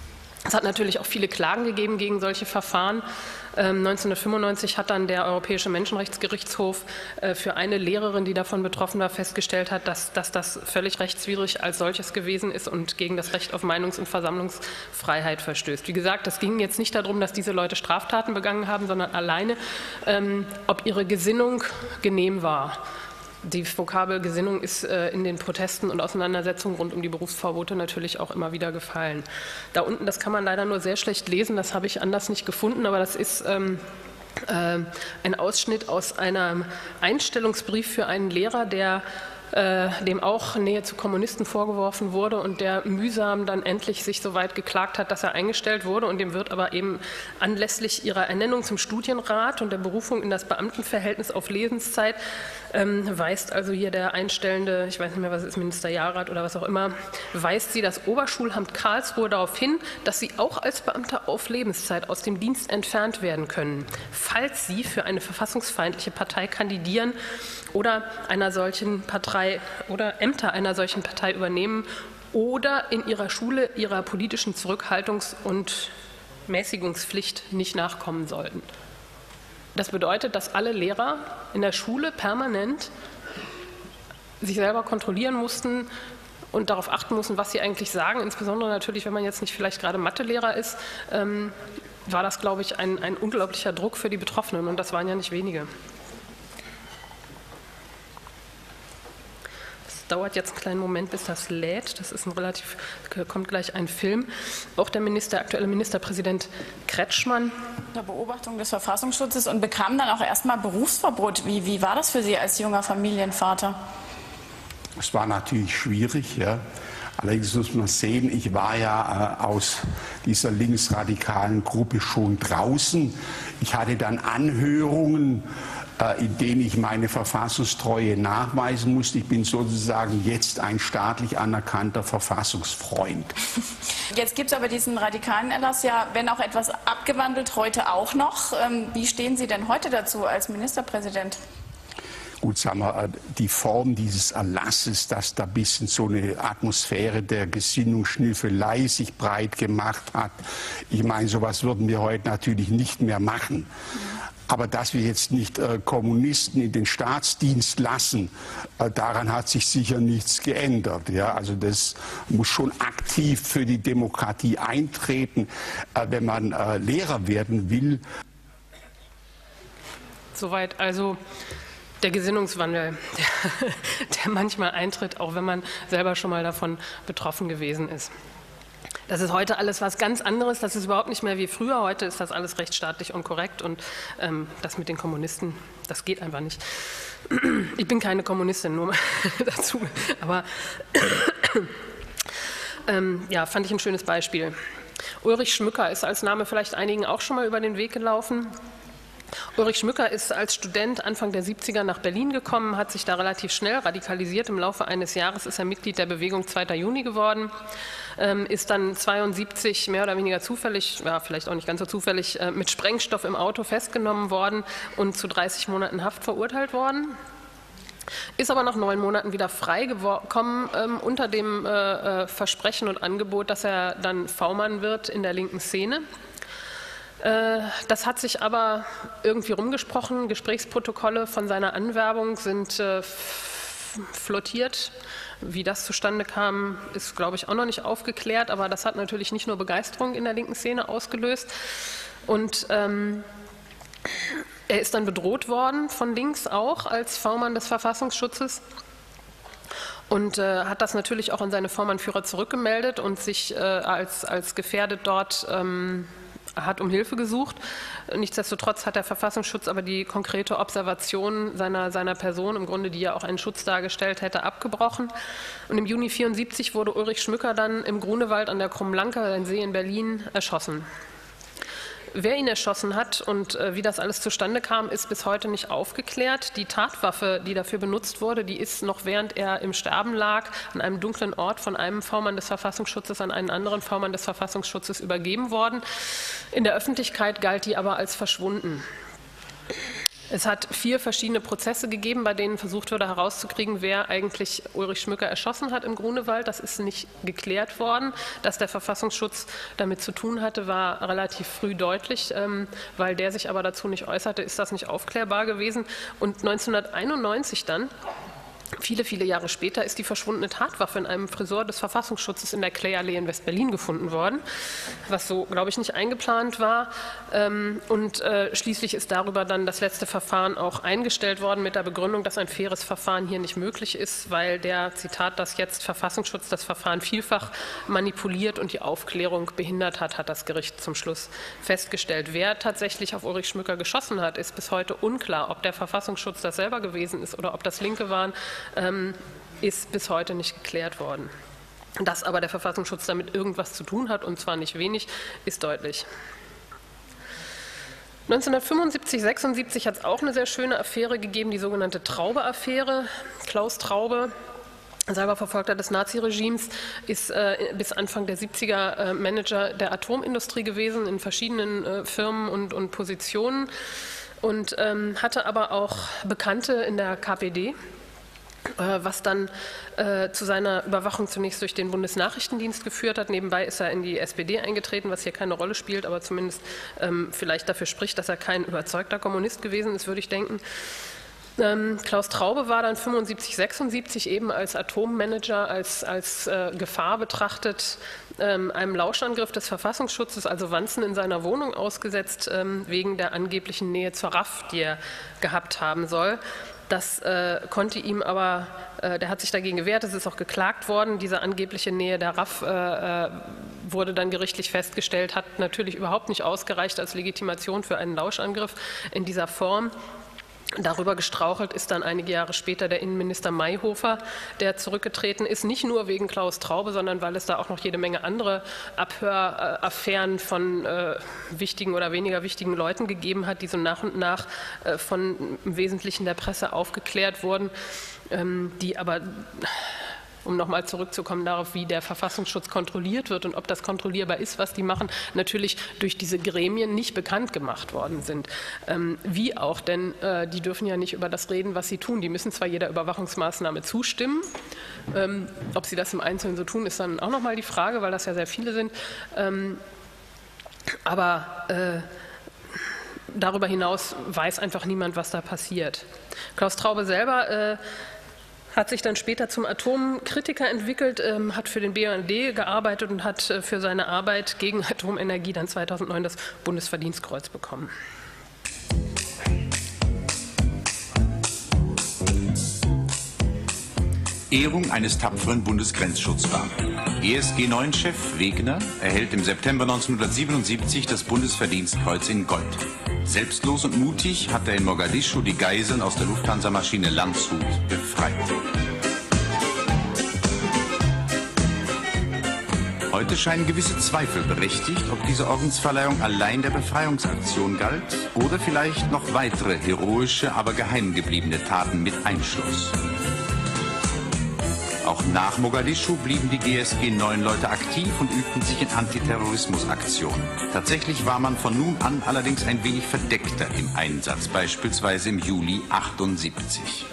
Es hat natürlich auch viele Klagen gegeben gegen solche Verfahren. Ähm, neunzehnhundertfünfundneunzig hat dann der Europäische Menschenrechtsgerichtshof äh, für eine Lehrerin, die davon betroffen war, festgestellt hat, dass, dass das völlig rechtswidrig als solches gewesen ist und gegen das Recht auf Meinungs- und Versammlungsfreiheit verstößt. Wie gesagt, es ging jetzt nicht darum, dass diese Leute Straftaten begangen haben, sondern alleine, ähm, ob ihre Gesinnung genehm war. Die Vokabel Gesinnung ist äh, in den Protesten und Auseinandersetzungen rund um die Berufsverbote natürlich auch immer wieder gefallen. Da unten, das kann man leider nur sehr schlecht lesen, das habe ich anders nicht gefunden, aber das ist ähm, äh, ein Ausschnitt aus einem Einstellungsbrief für einen Lehrer, der äh, dem auch Nähe zu Kommunisten vorgeworfen wurde und der mühsam dann endlich sich so weit geklagt hat, dass er eingestellt wurde, und dem wird aber eben anlässlich ihrer Ernennung zum Studienrat und der Berufung in das Beamtenverhältnis auf Lebenszeit ähm, weist also hier der einstellende, ich weiß nicht mehr, was ist, Ministerialrat oder was auch immer, weist sie das Oberschulamt Karlsruhe darauf hin, dass sie auch als Beamter auf Lebenszeit aus dem Dienst entfernt werden können, falls sie für eine verfassungsfeindliche Partei kandidieren oder einer solchen Partei oder Ämter einer solchen Partei übernehmen oder in ihrer Schule ihrer politischen Zurückhaltungs- und Mäßigungspflicht nicht nachkommen sollten. Das bedeutet, dass alle Lehrer in der Schule permanent sich selber kontrollieren mussten und darauf achten mussten, was sie eigentlich sagen. Insbesondere natürlich, wenn man jetzt nicht vielleicht gerade Mathelehrer ist, ähm, war das, glaube ich, ein, ein unglaublicher Druck für die Betroffenen, und das waren ja nicht wenige. Dauert jetzt einen kleinen Moment, bis das lädt. Das ist ein relativ, kommt gleich ein Film. Auch der Minister, aktuelle Ministerpräsident Kretschmann. Unter Beobachtung des Verfassungsschutzes und bekam dann auch erstmal Berufsverbot. Wie, wie war das für Sie als junger Familienvater? Es war natürlich schwierig, ja. Allerdings muss man sehen, ich war ja äh, aus dieser linksradikalen Gruppe schon draußen. Ich hatte dann Anhörungen, in denen ich meine Verfassungstreue nachweisen musste. Ich bin sozusagen jetzt ein staatlich anerkannter Verfassungsfreund. Jetzt gibt es aber diesen radikalen Erlass ja, wenn auch etwas abgewandelt, heute auch noch. Wie stehen Sie denn heute dazu als Ministerpräsident? Gut, sagen wir, die Form dieses Erlasses, dass da ein bisschen so eine Atmosphäre der Gesinnungsschnüffelei sich breit gemacht hat. Ich meine, sowas würden wir heute natürlich nicht mehr machen. Aber dass wir jetzt nicht äh, Kommunisten in den Staatsdienst lassen, äh, daran hat sich sicher nichts geändert. Ja? Also das muss schon aktiv für die Demokratie eintreten, äh, wenn man äh, Lehrer werden will. Soweit also der Gesinnungswandel, der, der manchmal eintritt, auch wenn man selber schon mal davon betroffen gewesen ist. Das ist heute alles was ganz anderes, das ist überhaupt nicht mehr wie früher. Heute ist das alles rechtsstaatlich und korrekt, und ähm, das mit den Kommunisten, das geht einfach nicht. Ich bin keine Kommunistin, nur mal dazu, aber ähm, ja, fand ich ein schönes Beispiel. Ulrich Schmücker ist als Name vielleicht einigen auch schon mal über den Weg gelaufen. Ulrich Schmücker ist als Student Anfang der siebziger nach Berlin gekommen, hat sich da relativ schnell radikalisiert. Im Laufe eines Jahres ist er Mitglied der Bewegung zweiter Juni geworden, ähm, ist dann zweiundsiebzig mehr oder weniger zufällig, ja, vielleicht auch nicht ganz so zufällig, äh, mit Sprengstoff im Auto festgenommen worden und zu dreißig Monaten Haft verurteilt worden. Ist aber nach neun Monaten wieder freigekommen ähm, unter dem äh, Versprechen und Angebot, dass er dann V-Mann wird in der linken Szene. Das hat sich aber irgendwie rumgesprochen. Gesprächsprotokolle von seiner Anwerbung sind äh, flottiert. Wie das zustande kam, ist, glaube ich, auch noch nicht aufgeklärt. Aber das hat natürlich nicht nur Begeisterung in der linken Szene ausgelöst. Und ähm, er ist dann bedroht worden von links auch als V-Mann des Verfassungsschutzes. Und äh, hat das natürlich auch an seine V-Mann-Führer zurückgemeldet und sich äh, als, als gefährdet dort ähm, hat um Hilfe gesucht. Nichtsdestotrotz hat der Verfassungsschutz aber die konkrete Observation seiner, seiner Person, im Grunde die ja auch einen Schutz dargestellt hätte, abgebrochen. Und im Juni neunzehnhundertvierundsiebzig wurde Ulrich Schmücker dann im Grunewald an der Krummlanke, ein See in Berlin, erschossen. Wer ihn erschossen hat und äh, wie das alles zustande kam, ist bis heute nicht aufgeklärt. Die Tatwaffe, die dafür benutzt wurde, die ist noch während er im Sterben lag, an einem dunklen Ort von einem V-Mann des Verfassungsschutzes an einen anderen V-Mann des Verfassungsschutzes übergeben worden. In der Öffentlichkeit galt die aber als verschwunden. Es hat vier verschiedene Prozesse gegeben, bei denen versucht wurde herauszukriegen, wer eigentlich Ulrich Schmücker erschossen hat im Grunewald. Das ist nicht geklärt worden. Dass der Verfassungsschutz damit zu tun hatte, war relativ früh deutlich. Weil der sich aber dazu nicht äußerte, ist das nicht aufklärbar gewesen. Und neunzehnhunderteinundneunzig dann, viele, viele Jahre später, ist die verschwundene Tatwaffe in einem Tresor des Verfassungsschutzes in der Klee-Allee in West-Berlin gefunden worden, was so, glaube ich, nicht eingeplant war. Und schließlich ist darüber dann das letzte Verfahren auch eingestellt worden mit der Begründung, dass ein faires Verfahren hier nicht möglich ist, weil der, Zitat, das jetzt Verfassungsschutz das Verfahren vielfach manipuliert und die Aufklärung behindert hat, hat das Gericht zum Schluss festgestellt. Wer tatsächlich auf Ulrich Schmücker geschossen hat, ist bis heute unklar. Ob der Verfassungsschutz das selber gewesen ist oder ob das Linke waren, ist bis heute nicht geklärt worden. Dass aber der Verfassungsschutz damit irgendwas zu tun hat, und zwar nicht wenig, ist deutlich. neunzehnhundertfünfundsiebzig, sechsundsiebzig hat es auch eine sehr schöne Affäre gegeben, die sogenannte Traube-Affäre. Klaus Traube, selber Verfolgter des Naziregimes, ist äh, bis Anfang der siebziger äh, Manager der Atomindustrie gewesen in verschiedenen äh, Firmen und, und Positionen und ähm, hatte aber auch Bekannte in der K P D, was dann äh, zu seiner Überwachung zunächst durch den Bundesnachrichtendienst geführt hat. Nebenbei ist er in die S P D eingetreten, was hier keine Rolle spielt, aber zumindest ähm, vielleicht dafür spricht, dass er kein überzeugter Kommunist gewesen ist, würde ich denken. Ähm, Klaus Traube war dann fünfundsiebzig, sechsundsiebzig eben als Atommanager, als, als äh, Gefahr betrachtet, ähm, einem Lauschangriff des Verfassungsschutzes, also Wanzen in seiner Wohnung ausgesetzt, ähm, wegen der angeblichen Nähe zur R A F, die er gehabt haben soll. Das äh, konnte ihm aber, äh, der hat sich dagegen gewehrt, es ist auch geklagt worden. Diese angebliche Nähe der R A F äh, wurde dann gerichtlich festgestellt, hat natürlich überhaupt nicht ausgereicht als Legitimation für einen Lauschangriff in dieser Form. Darüber gestrauchelt ist dann einige Jahre später der Innenminister Mayhofer, der zurückgetreten ist, nicht nur wegen Klaus Traube, sondern weil es da auch noch jede Menge andere Abhöraffären von äh, wichtigen oder weniger wichtigen Leuten gegeben hat, die so nach und nach äh, von im Wesentlichen der Presse aufgeklärt wurden, ähm, die aber, um nochmal zurückzukommen darauf, wie der Verfassungsschutz kontrolliert wird und ob das kontrollierbar ist, was die machen, natürlich durch diese Gremien nicht bekannt gemacht worden sind. Ähm, wie auch, denn äh, die dürfen ja nicht über das reden, was sie tun. Die müssen zwar jeder Überwachungsmaßnahme zustimmen, ähm, ob sie das im Einzelnen so tun, ist dann auch nochmal die Frage, weil das ja sehr viele sind. Ähm, aber äh, darüber hinaus weiß einfach niemand, was da passiert. Klaus Traube selber äh, hat sich dann später zum Atomkritiker entwickelt, ähm, hat für den B U N D gearbeitet und hat äh, für seine Arbeit gegen Atomenergie dann zweitausendneun das Bundesverdienstkreuz bekommen. Ehrung eines tapferen Bundesgrenzschutzbeamten. G S G neun Chef Wegner erhält im September neunzehnhundertsiebenundsiebzig das Bundesverdienstkreuz in Gold. Selbstlos und mutig hat er in Mogadischu die Geiseln aus der Lufthansa-Maschine Landshut befreit. Heute scheinen gewisse Zweifel berechtigt, ob diese Ordensverleihung allein der Befreiungsaktion galt oder vielleicht noch weitere heroische, aber geheim gebliebene Taten mit einschloss. Auch nach Mogadischu blieben die G S G neun Leute aktiv und übten sich in Antiterrorismusaktionen. Tatsächlich war man von nun an allerdings ein wenig verdeckter im Einsatz, beispielsweise im Juli achtundsiebzig.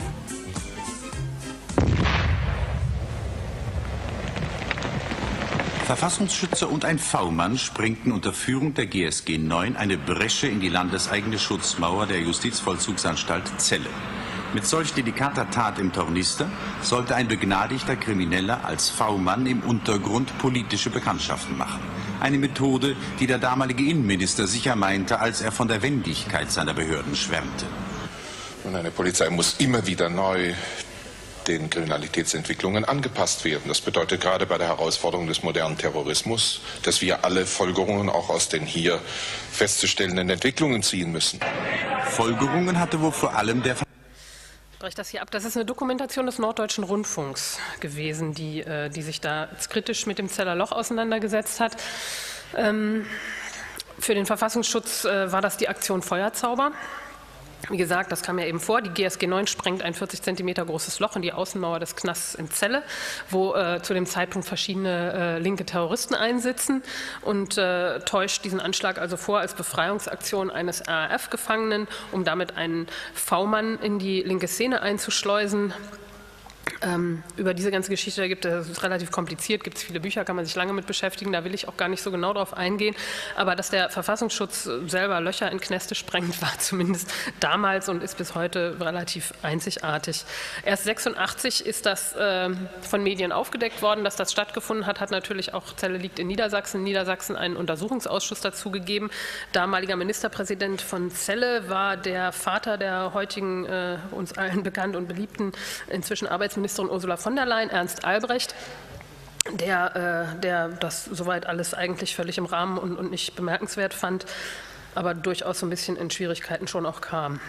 Verfassungsschützer und ein V-Mann sprengten unter Führung der G S G neun eine Bresche in die landeseigene Schutzmauer der Justizvollzugsanstalt Celle. Mit solch delikater Tat im Tornister sollte ein begnadigter Krimineller als V-Mann im Untergrund politische Bekanntschaften machen. Eine Methode, die der damalige Innenminister sicher meinte, als er von der Wendigkeit seiner Behörden schwärmte. Und eine Polizei muss immer wieder neu den Kriminalitätsentwicklungen angepasst werden. Das bedeutet gerade bei der Herausforderung des modernen Terrorismus, dass wir alle Folgerungen auch aus den hier festzustellenden Entwicklungen ziehen müssen. Folgerungen hatte wohl vor allem der Ich breche das hier ab. Das ist eine Dokumentation des Norddeutschen Rundfunks gewesen, die, äh, die sich da kritisch mit dem Zeller Loch auseinandergesetzt hat. Ähm, für den Verfassungsschutz äh, war das die Aktion Feuerzauber. Wie gesagt, das kam ja eben vor, die G S G neun sprengt ein vierzig Zentimeter großes Loch in die Außenmauer des Knasts in Celle, wo äh, zu dem Zeitpunkt verschiedene äh, linke Terroristen einsitzen und äh, täuscht diesen Anschlag also vor als Befreiungsaktion eines R A F-Gefangenen, um damit einen V-Mann in die linke Szene einzuschleusen. Ähm, über diese ganze Geschichte, da gibt es, das ist relativ kompliziert, gibt es viele Bücher, kann man sich lange mit beschäftigen, da will ich auch gar nicht so genau drauf eingehen, aber dass der Verfassungsschutz selber Löcher in Knäste sprengt, war zumindest damals und ist bis heute relativ einzigartig. Erst sechsundachtzig ist das äh, von Medien aufgedeckt worden, dass das stattgefunden hat, hat natürlich auch, Celle liegt in Niedersachsen, Niedersachsen einen Untersuchungsausschuss dazu gegeben. Damaliger Ministerpräsident von Celle war der Vater der heutigen, äh, uns allen bekannt und beliebten, inzwischen Arbeitsministerin Ursula von der Leyen, Ernst Albrecht, der, äh, der das soweit alles eigentlich völlig im Rahmen und, und nicht bemerkenswert fand, aber durchaus so ein bisschen in Schwierigkeiten schon auch kam.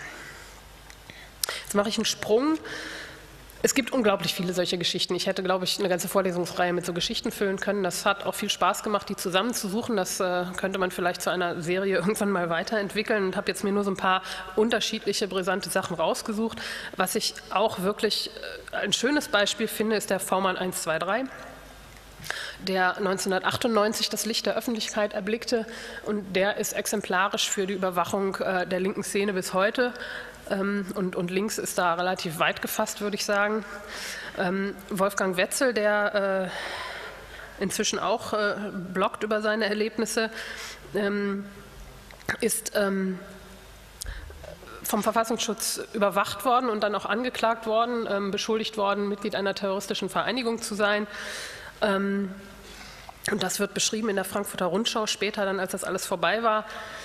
Jetzt mache ich einen Sprung. Es gibt unglaublich viele solche Geschichten. Ich hätte, glaube ich, eine ganze Vorlesungsreihe mit so Geschichten füllen können. Das hat auch viel Spaß gemacht, die zusammenzusuchen. Das äh, könnte man vielleicht zu einer Serie irgendwann mal weiterentwickeln und habe jetzt mir nur so ein paar unterschiedliche, brisante Sachen rausgesucht. Was ich auch wirklich äh, ein schönes Beispiel finde, ist der V-Mann eins zwei drei. Der neunzehnhundertachtundneunzig das Licht der Öffentlichkeit erblickte und der ist exemplarisch für die Überwachung äh, der linken Szene bis heute. Und, und links ist da relativ weit gefasst, würde ich sagen. Ähm, Wolfgang Wetzel, der äh, inzwischen auch äh, bloggt über seine Erlebnisse, ähm, ist ähm, vom Verfassungsschutz überwacht worden und dann auch angeklagt worden, ähm, beschuldigt worden, Mitglied einer terroristischen Vereinigung zu sein. Ähm, und das wird beschrieben in der Frankfurter Rundschau später, dann als das alles vorbei war.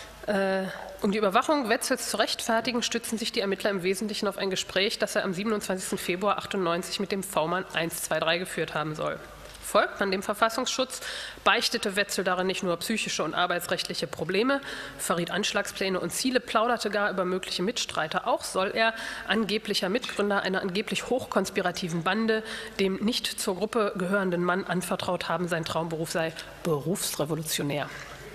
Um die Überwachung Wetzels zu rechtfertigen, stützen sich die Ermittler im Wesentlichen auf ein Gespräch, das er am siebenundzwanzigsten Februar achtundneunzig mit dem V-Mann eins zwei drei geführt haben soll. Folgt man dem Verfassungsschutz, beichtete Wetzel darin nicht nur psychische und arbeitsrechtliche Probleme, verriet Anschlagspläne und Ziele, plauderte gar über mögliche Mitstreiter. Auch soll er angeblicher Mitgründer einer angeblich hochkonspirativen Bande dem nicht zur Gruppe gehörenden Mann anvertraut haben, sein Traumberuf sei Berufsrevolutionär.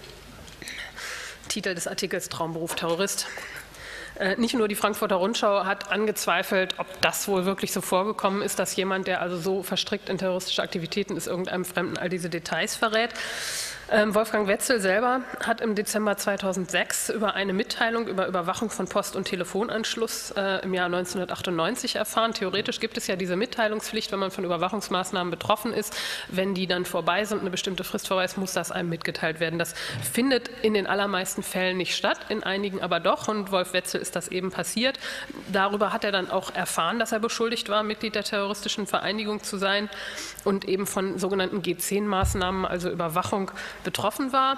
Titel des Artikels Traumberuf Terrorist. Äh, nicht nur die Frankfurter Rundschau hat angezweifelt, ob das wohl wirklich so vorgekommen ist, dass jemand, der also so verstrickt in terroristische Aktivitäten ist, irgendeinem Fremden all diese Details verrät. Ähm, Wolfgang Wetzel selber hat im Dezember zweitausendsechs über eine Mitteilung über Überwachung von Post- und Telefonanschluss äh, im Jahr neunzehnhundertachtundneunzig erfahren. Theoretisch gibt es ja diese Mitteilungspflicht, wenn man von Überwachungsmaßnahmen betroffen ist. Wenn die dann vorbei sind, eine bestimmte Frist vorbei ist, muss das einem mitgeteilt werden. Das findet in den allermeisten Fällen nicht statt, in einigen aber doch. Und Wolf Wetzel ist das eben passiert. Darüber hat er dann auch erfahren, dass er beschuldigt war, Mitglied der terroristischen Vereinigung zu sein und eben von sogenannten G zehn Maßnahmen, also Überwachung, betroffen war.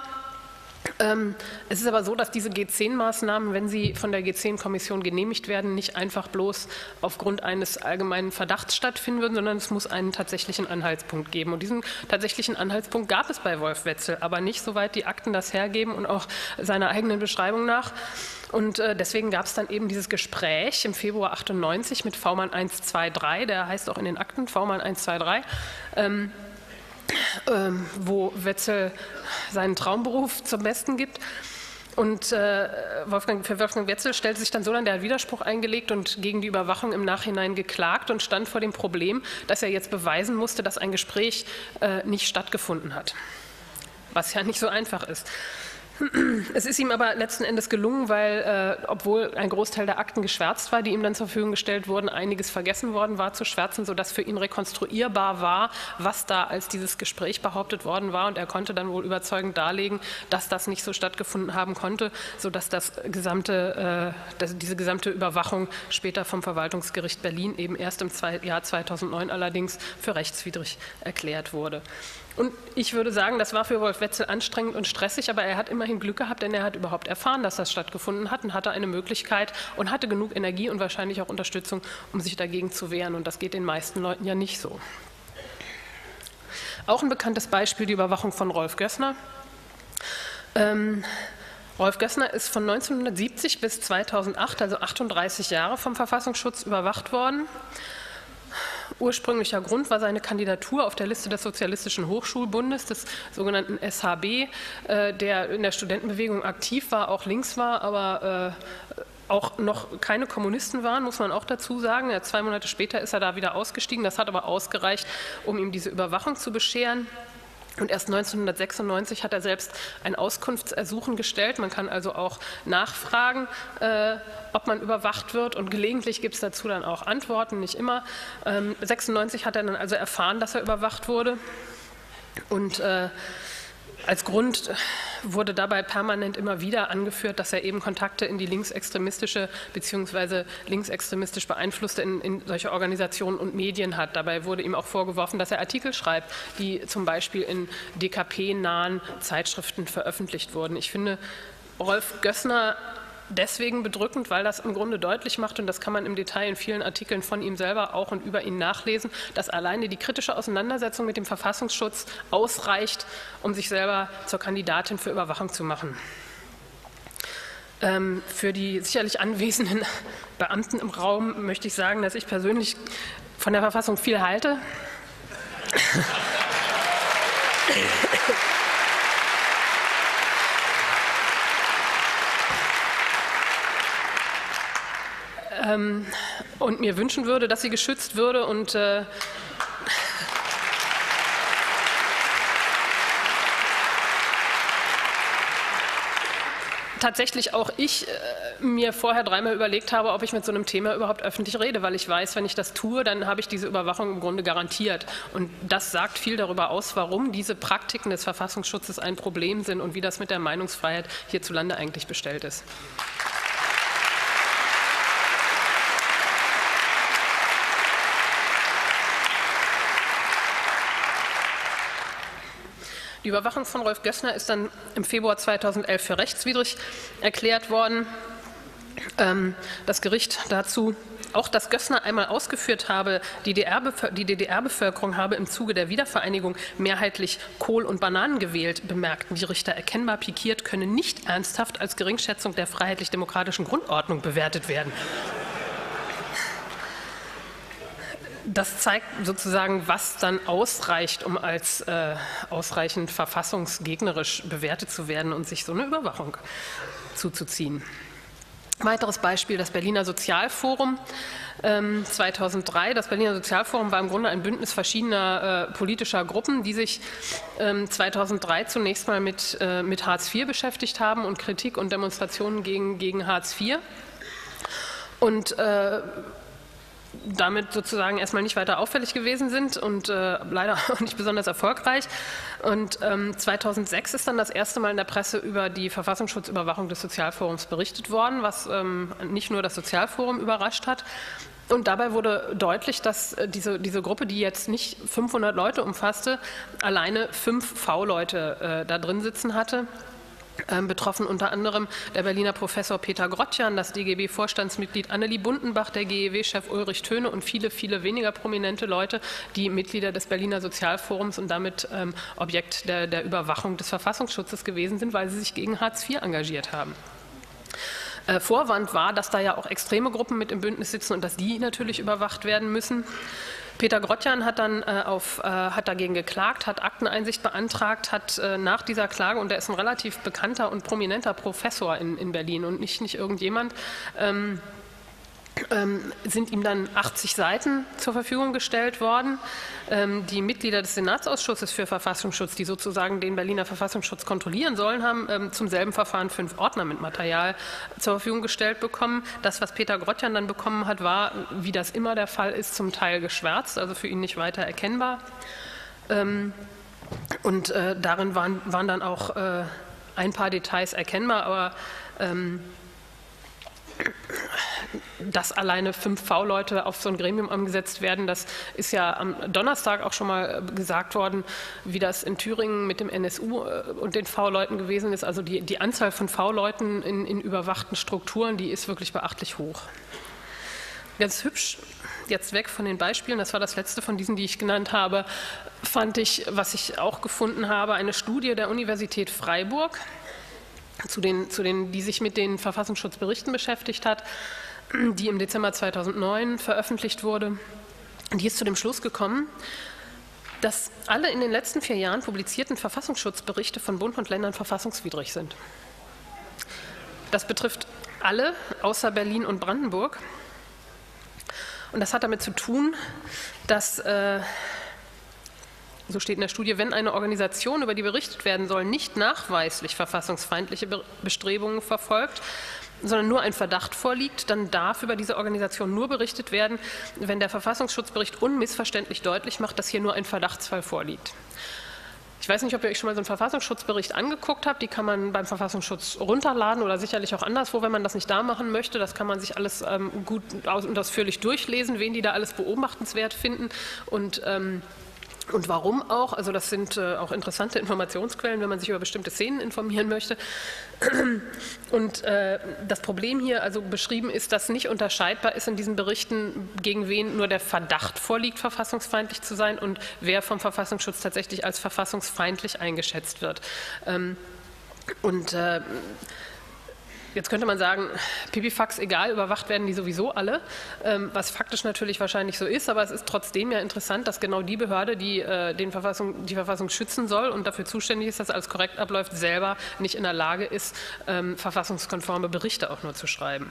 Ähm, es ist aber so, dass diese G zehn Maßnahmen, wenn sie von der G zehn Kommission genehmigt werden, nicht einfach bloß aufgrund eines allgemeinen Verdachts stattfinden würden, sondern es muss einen tatsächlichen Anhaltspunkt geben. Und diesen tatsächlichen Anhaltspunkt gab es bei Wolf Wetzel, aber nicht, soweit die Akten das hergeben und auch seiner eigenen Beschreibung nach. Und äh, deswegen gab es dann eben dieses Gespräch im Februar achtundneunzig mit V-Mann eins zwei drei, der heißt auch in den Akten V-Mann eins zwei drei, ähm, ähm, wo Wetzel seinen Traumberuf zum Besten gibt. Und äh, Wolfgang, für Wolfgang Wetzel stellte sich dann so an, der hat Widerspruch eingelegt und gegen die Überwachung im Nachhinein geklagt und stand vor dem Problem, dass er jetzt beweisen musste, dass ein Gespräch äh, nicht stattgefunden hat. Was ja nicht so einfach ist. Es ist ihm aber letzten Endes gelungen, weil, äh, obwohl ein Großteil der Akten geschwärzt war, die ihm dann zur Verfügung gestellt wurden, einiges vergessen worden war zu schwärzen, sodass für ihn rekonstruierbar war, was da als dieses Gespräch behauptet worden war. Und er konnte dann wohl überzeugend darlegen, dass das nicht so stattgefunden haben konnte, sodass das gesamte, äh, das, diese gesamte Überwachung später vom Verwaltungsgericht Berlin eben erst im Jahr zweitausendneun allerdings für rechtswidrig erklärt wurde. Und ich würde sagen, das war für Wolf Wetzel anstrengend und stressig, aber er hat immerhin Glück gehabt, denn er hat überhaupt erfahren, dass das stattgefunden hat und hatte eine Möglichkeit und hatte genug Energie und wahrscheinlich auch Unterstützung, um sich dagegen zu wehren. Und das geht den meisten Leuten ja nicht so. Auch ein bekanntes Beispiel, die Überwachung von Rolf Gößner. Ähm, Rolf Gößner ist von neunzehnhundertsiebzig bis zweitausendacht, also achtunddreißig Jahre, vom Verfassungsschutz überwacht worden. Ursprünglicher Grund war seine Kandidatur auf der Liste des Sozialistischen Hochschulbundes, des sogenannten S H B, äh, der in der Studentenbewegung aktiv war, auch links war, aber äh, auch noch keine Kommunisten waren, muss man auch dazu sagen. Ja, zwei Monate später ist er da wieder ausgestiegen. Das hat aber ausgereicht, um ihm diese Überwachung zu bescheren. Und erst neunzehnhundertsechsundneunzig hat er selbst ein Auskunftsersuchen gestellt. Man kann also auch nachfragen, äh, ob man überwacht wird. Und gelegentlich gibt es dazu dann auch Antworten, nicht immer. Ähm, sechsundneunzig hat er dann also erfahren, dass er überwacht wurde. Und äh, als Grund wurde dabei permanent immer wieder angeführt, dass er eben Kontakte in die linksextremistische bzw. linksextremistisch beeinflusste in, in solche Organisationen und Medien hat. Dabei wurde ihm auch vorgeworfen, dass er Artikel schreibt, die zum Beispiel in D K P-nahen Zeitschriften veröffentlicht wurden. Ich finde Rolf Gößner deswegen bedrückend, weil das im Grunde deutlich macht, und das kann man im Detail in vielen Artikeln von ihm selber auch und über ihn nachlesen, dass alleine die kritische Auseinandersetzung mit dem Verfassungsschutz ausreicht, um sich selber zur Kandidatin für Überwachung zu machen. Ähm, für die sicherlich anwesenden Beamten im Raum möchte ich sagen, dass ich persönlich von der Verfassung viel halte. Ähm, und mir wünschen würde, dass sie geschützt würde und äh, tatsächlich auch ich äh, mir vorher dreimal überlegt habe, ob ich mit so einem Thema überhaupt öffentlich rede, weil ich weiß, wenn ich das tue, dann habe ich diese Überwachung im Grunde garantiert. Und das sagt viel darüber aus, warum diese Praktiken des Verfassungsschutzes ein Problem sind und wie das mit der Meinungsfreiheit hierzulande eigentlich bestellt ist. Die Überwachung von Rolf Gößner ist dann im Februar zweitausendelf für rechtswidrig erklärt worden. Das Gericht dazu, auch dass Gößner einmal ausgeführt habe, die D D R-Bevölkerung habe im Zuge der Wiedervereinigung mehrheitlich Kohl und Bananen gewählt, bemerkten die Richter erkennbar pikiert, könne nicht ernsthaft als Geringschätzung der freiheitlich-demokratischen Grundordnung bewertet werden. Das zeigt sozusagen, was dann ausreicht, um als äh, ausreichend verfassungsgegnerisch bewertet zu werden und sich so eine Überwachung zuzuziehen. Weiteres Beispiel, das Berliner Sozialforum ähm, zweitausenddrei. Das Berliner Sozialforum war im Grunde ein Bündnis verschiedener äh, politischer Gruppen, die sich ähm, zweitausenddrei zunächst mal mit, äh, mit Hartz vier beschäftigt haben und Kritik und Demonstrationen gegen, gegen Hartz vier. Und äh, damit sozusagen erstmal nicht weiter auffällig gewesen sind und äh, leider auch nicht besonders erfolgreich. Und ähm, zweitausendsechs ist dann das erste Mal in der Presse über die Verfassungsschutzüberwachung des Sozialforums berichtet worden, was ähm, nicht nur das Sozialforum überrascht hat. Und dabei wurde deutlich, dass diese, diese Gruppe, die jetzt nicht fünfhundert Leute umfasste, alleine fünf V-Leute äh, da drin sitzen hatte. Ähm, betroffen unter anderem der Berliner Professor Peter Grottjan, das D G B-Vorstandsmitglied Annelie Bundenbach, der G E W-Chef Ulrich Töne und viele, viele weniger prominente Leute, die Mitglieder des Berliner Sozialforums und damit ähm, Objekt der, der Überwachung des Verfassungsschutzes gewesen sind, weil sie sich gegen Hartz vier engagiert haben. Äh, Vorwand war, dass da ja auch extreme Gruppen mit im Bündnis sitzen und dass die natürlich überwacht werden müssen. Peter Grottjan hat dann äh, auf, äh, hat dagegen geklagt, hat Akteneinsicht beantragt, hat äh, nach dieser Klage, und er ist ein relativ bekannter und prominenter Professor in, in Berlin und nicht, nicht irgendjemand, ähm, ähm, sind ihm dann achtzig Seiten zur Verfügung gestellt worden. Ähm, die Mitglieder des Senatsausschusses für Verfassungsschutz, die sozusagen den Berliner Verfassungsschutz kontrollieren sollen, haben ähm, zum selben Verfahren fünf Ordner mit Material zur Verfügung gestellt bekommen. Das, was Peter Grottjan dann bekommen hat, war, wie das immer der Fall ist, zum Teil geschwärzt, also für ihn nicht weiter erkennbar. Ähm, und äh, darin waren, waren dann auch äh, ein paar Details erkennbar, aber ähm, dass alleine fünf V-Leute auf so ein Gremium angesetzt werden, das ist ja am Donnerstag auch schon mal gesagt worden, wie das in Thüringen mit dem N S U und den V-Leuten gewesen ist. Also die, die Anzahl von V-Leuten in, in überwachten Strukturen, die ist wirklich beachtlich hoch. Ganz hübsch, jetzt weg von den Beispielen, das war das letzte von diesen, die ich genannt habe, fand ich, was ich auch gefunden habe, eine Studie der Universität Freiburg, Zu den, zu den, die sich mit den Verfassungsschutzberichten beschäftigt hat, die im Dezember zweitausendneun veröffentlicht wurde. Die ist zu dem Schluss gekommen, dass alle in den letzten vier Jahren publizierten Verfassungsschutzberichte von Bund und Ländern verfassungswidrig sind. Das betrifft alle außer Berlin und Brandenburg. Und das hat damit zu tun, dass, äh, so steht in der Studie, wenn eine Organisation, über die berichtet werden soll, nicht nachweislich verfassungsfeindliche Bestrebungen verfolgt, sondern nur ein Verdacht vorliegt, dann darf über diese Organisation nur berichtet werden, wenn der Verfassungsschutzbericht unmissverständlich deutlich macht, dass hier nur ein Verdachtsfall vorliegt. Ich weiß nicht, ob ihr euch schon mal so einen Verfassungsschutzbericht angeguckt habt. Die kann man beim Verfassungsschutz runterladen oder sicherlich auch anderswo, wenn man das nicht da machen möchte. Das kann man sich alles ähm, gut und ausführlich durchlesen, wen die da alles beobachtenswert finden und ähm, Und warum auch? Also das sind äh, auch interessante Informationsquellen, wenn man sich über bestimmte Szenen informieren möchte. Und äh, das Problem hier also beschrieben ist, dass nicht unterscheidbar ist in diesen Berichten, gegen wen nur der Verdacht vorliegt, verfassungsfeindlich zu sein und wer vom Verfassungsschutz tatsächlich als verfassungsfeindlich eingeschätzt wird. Ähm, und äh, Jetzt könnte man sagen, Pipifax, egal, überwacht werden die sowieso alle, was faktisch natürlich wahrscheinlich so ist, aber es ist trotzdem ja interessant, dass genau die Behörde, die den Verfassung, die Verfassung schützen soll und dafür zuständig ist, dass alles korrekt abläuft, selber nicht in der Lage ist, verfassungskonforme Berichte auch nur zu schreiben.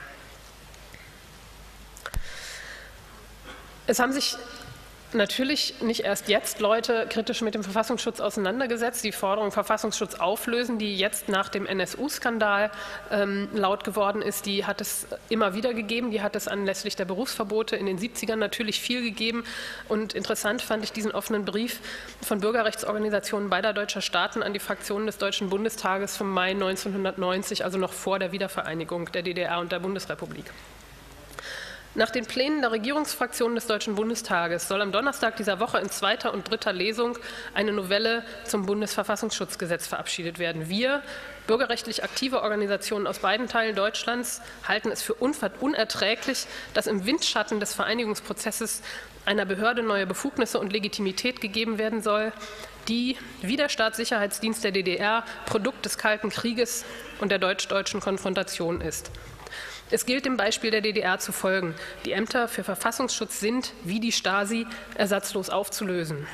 Es haben sich natürlich nicht erst jetzt Leute kritisch mit dem Verfassungsschutz auseinandergesetzt. Die Forderung Verfassungsschutz auflösen, die jetzt nach dem N S U-Skandal ähm, laut geworden ist, die hat es immer wieder gegeben. Die hat es anlässlich der Berufsverbote in den siebzigern natürlich viel gegeben. Und interessant fand ich diesen offenen Brief von Bürgerrechtsorganisationen beider deutscher Staaten an die Fraktionen des Deutschen Bundestages vom Mai neunzehnhundertneunzig, also noch vor der Wiedervereinigung der D D R und der Bundesrepublik. Nach den Plänen der Regierungsfraktionen des Deutschen Bundestages soll am Donnerstag dieser Woche in zweiter und dritter Lesung eine Novelle zum Bundesverfassungsschutzgesetz verabschiedet werden. Wir, bürgerrechtlich aktive Organisationen aus beiden Teilen Deutschlands, halten es für unerträglich, dass im Windschatten des Vereinigungsprozesses einer Behörde neue Befugnisse und Legitimität gegeben werden soll, die, wie der Staatssicherheitsdienst der D D R, Produkt des Kalten Krieges und der deutsch-deutschen Konfrontation ist. Es gilt dem Beispiel der D D R zu folgen. Die Ämter für Verfassungsschutz sind, wie die Stasi, ersatzlos aufzulösen.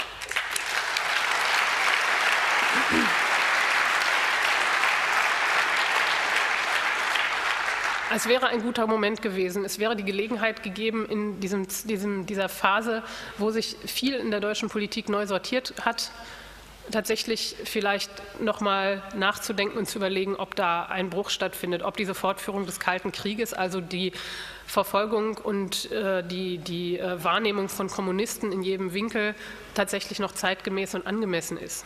Es wäre ein guter Moment gewesen. Es wäre die Gelegenheit gegeben, in diesem, diesem, dieser Phase, wo sich viel in der deutschen Politik neu sortiert hat, tatsächlich vielleicht noch mal nachzudenken und zu überlegen, ob da ein Bruch stattfindet, ob diese Fortführung des Kalten Krieges, also die Verfolgung und äh, die, die äh, Wahrnehmung von Kommunisten in jedem Winkel tatsächlich noch zeitgemäß und angemessen ist.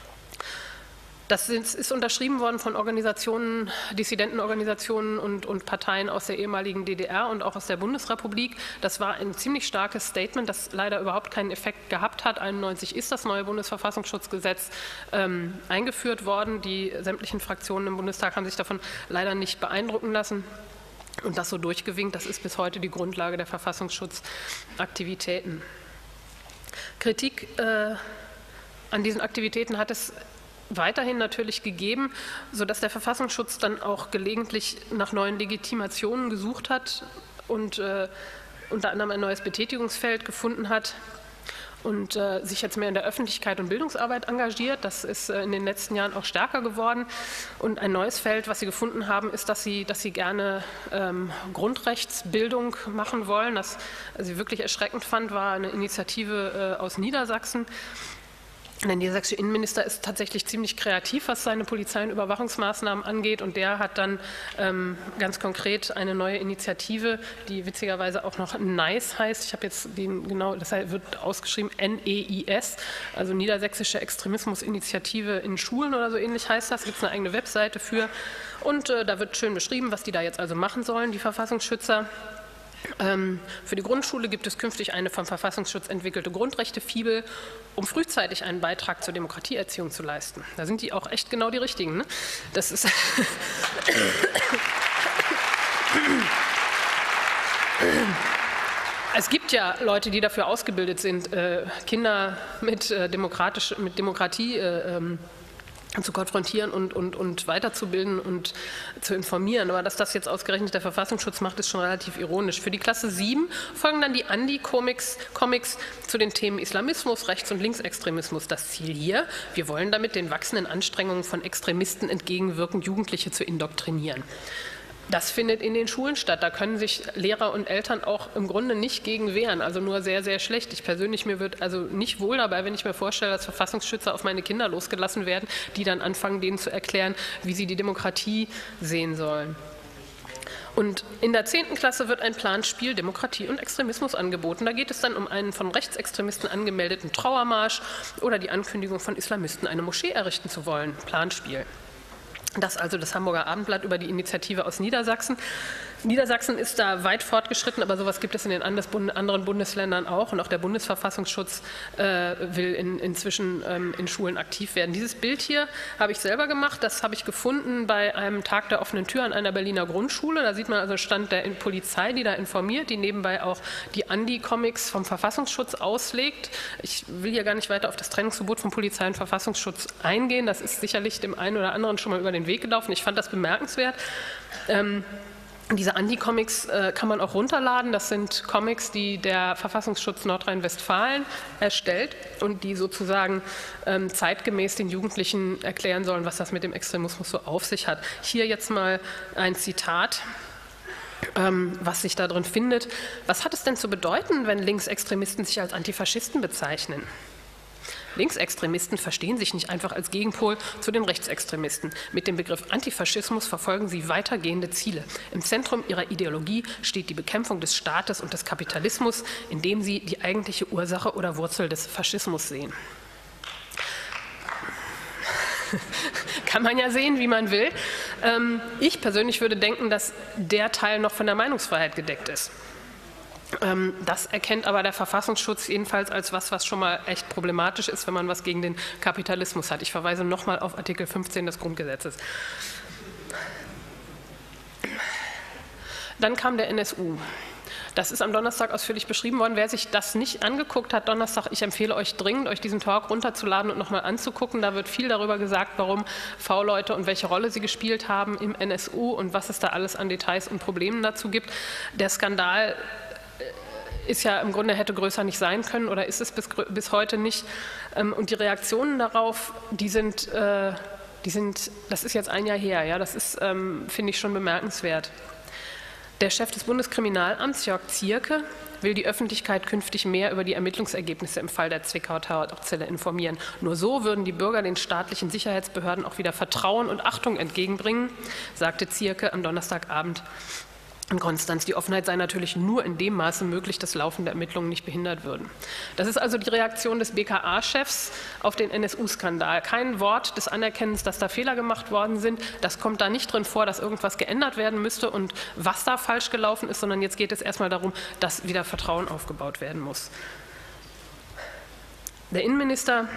Das ist unterschrieben worden von Organisationen, Dissidentenorganisationen und, und Parteien aus der ehemaligen D D R und auch aus der Bundesrepublik. Das war ein ziemlich starkes Statement, das leider überhaupt keinen Effekt gehabt hat. einundneunzig ist das neue Bundesverfassungsschutzgesetz ähm, eingeführt worden. Die sämtlichen Fraktionen im Bundestag haben sich davon leider nicht beeindrucken lassen und das so durchgewinkt. Das ist bis heute die Grundlage der Verfassungsschutzaktivitäten. Kritik äh, an diesen Aktivitäten hat es weiterhin natürlich gegeben, sodass der Verfassungsschutz dann auch gelegentlich nach neuen Legitimationen gesucht hat und äh, unter anderem ein neues Betätigungsfeld gefunden hat und äh, sich jetzt mehr in der Öffentlichkeit und Bildungsarbeit engagiert. Das ist äh, in den letzten Jahren auch stärker geworden. Und ein neues Feld, was sie gefunden haben, ist, dass sie, dass sie gerne ähm, Grundrechtsbildung machen wollen. Das was ich wirklich erschreckend fand, war eine Initiative äh, aus Niedersachsen. Der niedersächsische Innenminister ist tatsächlich ziemlich kreativ, was seine Polizei- und Überwachungsmaßnahmen angeht. Und der hat dann ähm, ganz konkret eine neue Initiative, die witzigerweise auch noch NICE heißt. Ich habe jetzt den genau, das wird ausgeschrieben N E I S, also Niedersächsische Extremismusinitiative in Schulen oder so ähnlich heißt das. Da gibt es eine eigene Webseite für. Und äh, da wird schön beschrieben, was die da jetzt also machen sollen, die Verfassungsschützer. Ähm, für die Grundschule gibt es künftig eine vom Verfassungsschutz entwickelte Grundrechte-Fibel, um frühzeitig einen Beitrag zur Demokratieerziehung zu leisten. Da sind die auch echt genau die Richtigen. Ne? Das ist Es gibt ja Leute, die dafür ausgebildet sind, äh, Kinder mit, äh, demokratisch, mit Demokratie äh, ähm, zu konfrontieren und, und, und weiterzubilden und zu informieren. Aber dass das jetzt ausgerechnet der Verfassungsschutz macht, ist schon relativ ironisch. Für die Klasse sieben folgen dann die Andi-Comics Comics zu den Themen Islamismus, Rechts- und Linksextremismus. Das Ziel hier, wir wollen damit den wachsenden Anstrengungen von Extremisten entgegenwirken, Jugendliche zu indoktrinieren. Das findet in den Schulen statt. Da können sich Lehrer und Eltern auch im Grunde nicht gegen wehren, also nur sehr, sehr schlecht. Ich persönlich, mir wird also nicht wohl dabei, wenn ich mir vorstelle, dass Verfassungsschützer auf meine Kinder losgelassen werden, die dann anfangen, denen zu erklären, wie sie die Demokratie sehen sollen. Und in der zehnten Klasse wird ein Planspiel Demokratie und Extremismus angeboten. Da geht es dann um einen von Rechtsextremisten angemeldeten Trauermarsch oder die Ankündigung von Islamisten, eine Moschee errichten zu wollen. Planspiel. Das also das Hamburger Abendblatt über die Initiative aus Niedersachsen. Niedersachsen ist da weit fortgeschritten, aber sowas gibt es in den anderen Bundesländern auch. Und auch der Bundesverfassungsschutz äh, will in, inzwischen ähm, in Schulen aktiv werden. Dieses Bild hier habe ich selber gemacht. Das habe ich gefunden bei einem Tag der offenen Tür an einer Berliner Grundschule. Da sieht man also Stand der Polizei, die da informiert, die nebenbei auch die Andi-Comics vom Verfassungsschutz auslegt. Ich will hier gar nicht weiter auf das Trennungsgebot von Polizei und Verfassungsschutz eingehen. Das ist sicherlich dem einen oder anderen schon mal über den Weg gelaufen. Ich fand das bemerkenswert. Ähm, Diese Andi-Comics äh, kann man auch runterladen. Das sind Comics, die der Verfassungsschutz Nordrhein-Westfalen erstellt und die sozusagen ähm, zeitgemäß den Jugendlichen erklären sollen, was das mit dem Extremismus so auf sich hat. Hier jetzt mal ein Zitat, ähm, was sich da drin findet. Was hat es denn zu bedeuten, wenn Linksextremisten sich als Antifaschisten bezeichnen? Linksextremisten verstehen sich nicht einfach als Gegenpol zu den Rechtsextremisten. Mit dem Begriff Antifaschismus verfolgen sie weitergehende Ziele. Im Zentrum ihrer Ideologie steht die Bekämpfung des Staates und des Kapitalismus, indem sie die eigentliche Ursache oder Wurzel des Faschismus sehen. Kann man ja sehen, wie man will. Ich persönlich würde denken, dass der Teil noch von der Meinungsfreiheit gedeckt ist. Das erkennt aber der Verfassungsschutz jedenfalls als was, was schon mal echt problematisch ist, wenn man was gegen den Kapitalismus hat. Ich verweise nochmal auf Artikel fünfzehn des Grundgesetzes. Dann kam der N S U. Das ist am Donnerstag ausführlich beschrieben worden. Wer sich das nicht angeguckt hat, Donnerstag, ich empfehle euch dringend, euch diesen Talk runterzuladen und nochmal anzugucken. Da wird viel darüber gesagt, warum V-Leute und welche Rolle sie gespielt haben im N S U und was es da alles an Details und Problemen dazu gibt. Der Skandal ist ja im Grunde hätte größer nicht sein können oder ist es bis, bis heute nicht. Und die Reaktionen darauf, die sind, die sind, das ist jetzt ein Jahr her, ja, das ist, finde ich, schon bemerkenswert. Der Chef des Bundeskriminalamts, Jörg Zierke, will die Öffentlichkeit künftig mehr über die Ermittlungsergebnisse im Fall der Zwickau-Tatortzelle informieren. Nur so würden die Bürger den staatlichen Sicherheitsbehörden auch wieder Vertrauen und Achtung entgegenbringen, sagte Zierke am Donnerstagabend in Konstanz. Die Offenheit sei natürlich nur in dem Maße möglich, dass laufende Ermittlungen nicht behindert würden. Das ist also die Reaktion des B K A-Chefs auf den N S U-Skandal. Kein Wort des Anerkennens, dass da Fehler gemacht worden sind. Das kommt da nicht drin vor, dass irgendwas geändert werden müsste und was da falsch gelaufen ist, sondern jetzt geht es erstmal darum, dass wieder Vertrauen aufgebaut werden muss. Der Innenminister,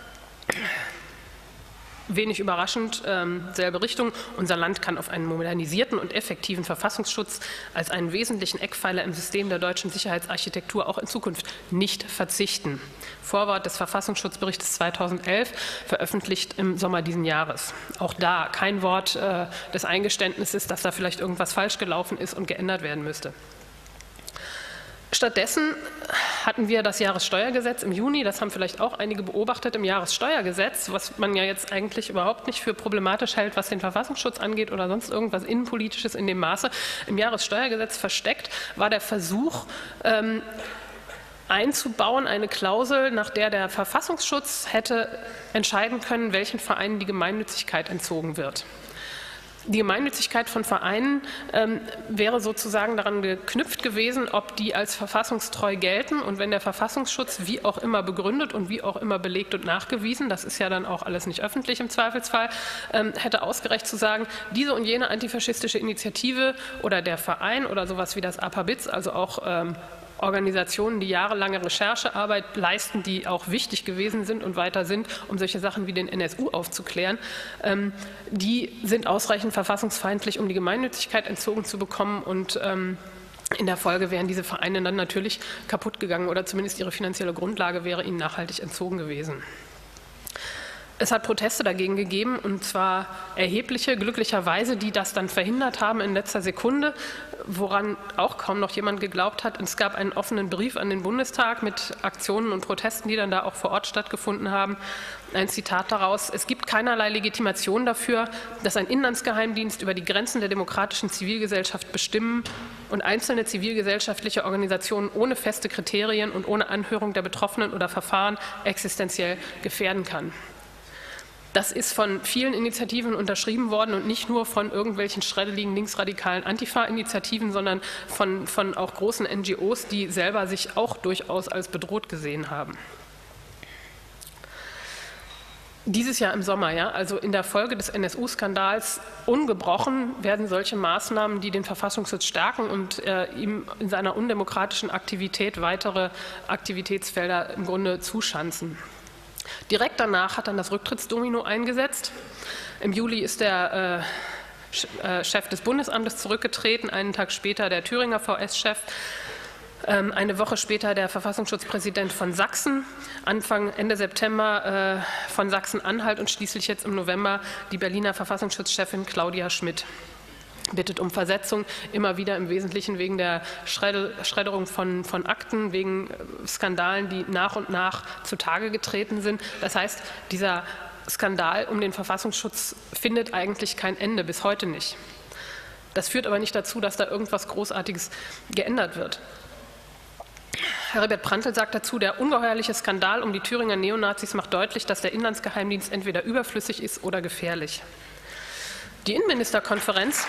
wenig überraschend, ähm, selbe Richtung. Unser Land kann auf einen modernisierten und effektiven Verfassungsschutz als einen wesentlichen Eckpfeiler im System der deutschen Sicherheitsarchitektur auch in Zukunft nicht verzichten. Vorwort des Verfassungsschutzberichtes zweitausendelf, veröffentlicht im Sommer diesen Jahres. Auch da kein Wort äh, des Eingeständnisses, dass da vielleicht irgendwas falsch gelaufen ist und geändert werden müsste. Stattdessen hatten wir das Jahressteuergesetz im Juni, das haben vielleicht auch einige beobachtet, im Jahressteuergesetz, was man ja jetzt eigentlich überhaupt nicht für problematisch hält, was den Verfassungsschutz angeht oder sonst irgendwas Innenpolitisches in dem Maße. Im Jahressteuergesetz versteckt war der Versuch, ähm, einzubauen, eine Klausel, nach der der Verfassungsschutz hätte entscheiden können, welchen Vereinen die Gemeinnützigkeit entzogen wird. Die Gemeinnützigkeit von Vereinen ähm, wäre sozusagen daran geknüpft gewesen, ob die als verfassungstreu gelten. Und wenn der Verfassungsschutz wie auch immer begründet und wie auch immer belegt und nachgewiesen, das ist ja dann auch alles nicht öffentlich im Zweifelsfall, ähm, hätte ausgereicht zu sagen, diese und jene antifaschistische Initiative oder der Verein oder sowas wie das A P A B I Z, also auch ähm, Organisationen, die jahrelange Recherchearbeit leisten, die auch wichtig gewesen sind und weiter sind, um solche Sachen wie den N S U aufzuklären, ähm, die sind ausreichend verfassungsfeindlich, um die Gemeinnützigkeit entzogen zu bekommen und ähm, in der Folge wären diese Vereine dann natürlich kaputt gegangen oder zumindest ihre finanzielle Grundlage wäre ihnen nachhaltig entzogen gewesen. Es hat Proteste dagegen gegeben, und zwar erhebliche, glücklicherweise, die das dann verhindert haben in letzter Sekunde, woran auch kaum noch jemand geglaubt hat. Es gab einen offenen Brief an den Bundestag mit Aktionen und Protesten, die dann da auch vor Ort stattgefunden haben. Ein Zitat daraus: Es gibt keinerlei Legitimation dafür, dass ein Inlandsgeheimdienst über die Grenzen der demokratischen Zivilgesellschaft bestimmen und einzelne zivilgesellschaftliche Organisationen ohne feste Kriterien und ohne Anhörung der Betroffenen oder Verfahren existenziell gefährden kann. Das ist von vielen Initiativen unterschrieben worden und nicht nur von irgendwelchen schreddeligen linksradikalen Antifa-Initiativen, sondern von, von auch großen N G Os, die selber sich auch durchaus als bedroht gesehen haben. Dieses Jahr im Sommer, ja, also in der Folge des N S U-Skandals, ungebrochen werden solche Maßnahmen, die den Verfassungsschutz stärken und äh, ihm in seiner undemokratischen Aktivität weitere Aktivitätsfelder im Grunde zuschanzen. Direkt danach hat dann das Rücktrittsdomino eingesetzt. Im Juli ist der äh, Chef des Bundesamtes zurückgetreten, einen Tag später der Thüringer V S-Chef, ähm, eine Woche später der Verfassungsschutzpräsident von Sachsen, Anfang, Ende September äh, von Sachsen-Anhalt und schließlich jetzt im November die Berliner Verfassungsschutzchefin Claudia Schmidt. Bittet um Versetzung, immer wieder im Wesentlichen wegen der Schredderung von, von Akten, wegen Skandalen, die nach und nach zutage getreten sind. Das heißt, dieser Skandal um den Verfassungsschutz findet eigentlich kein Ende, bis heute nicht. Das führt aber nicht dazu, dass da irgendwas Großartiges geändert wird. Herbert Prantl sagt dazu, der ungeheuerliche Skandal um die Thüringer Neonazis macht deutlich, dass der Inlandsgeheimdienst entweder überflüssig ist oder gefährlich. Die Innenministerkonferenz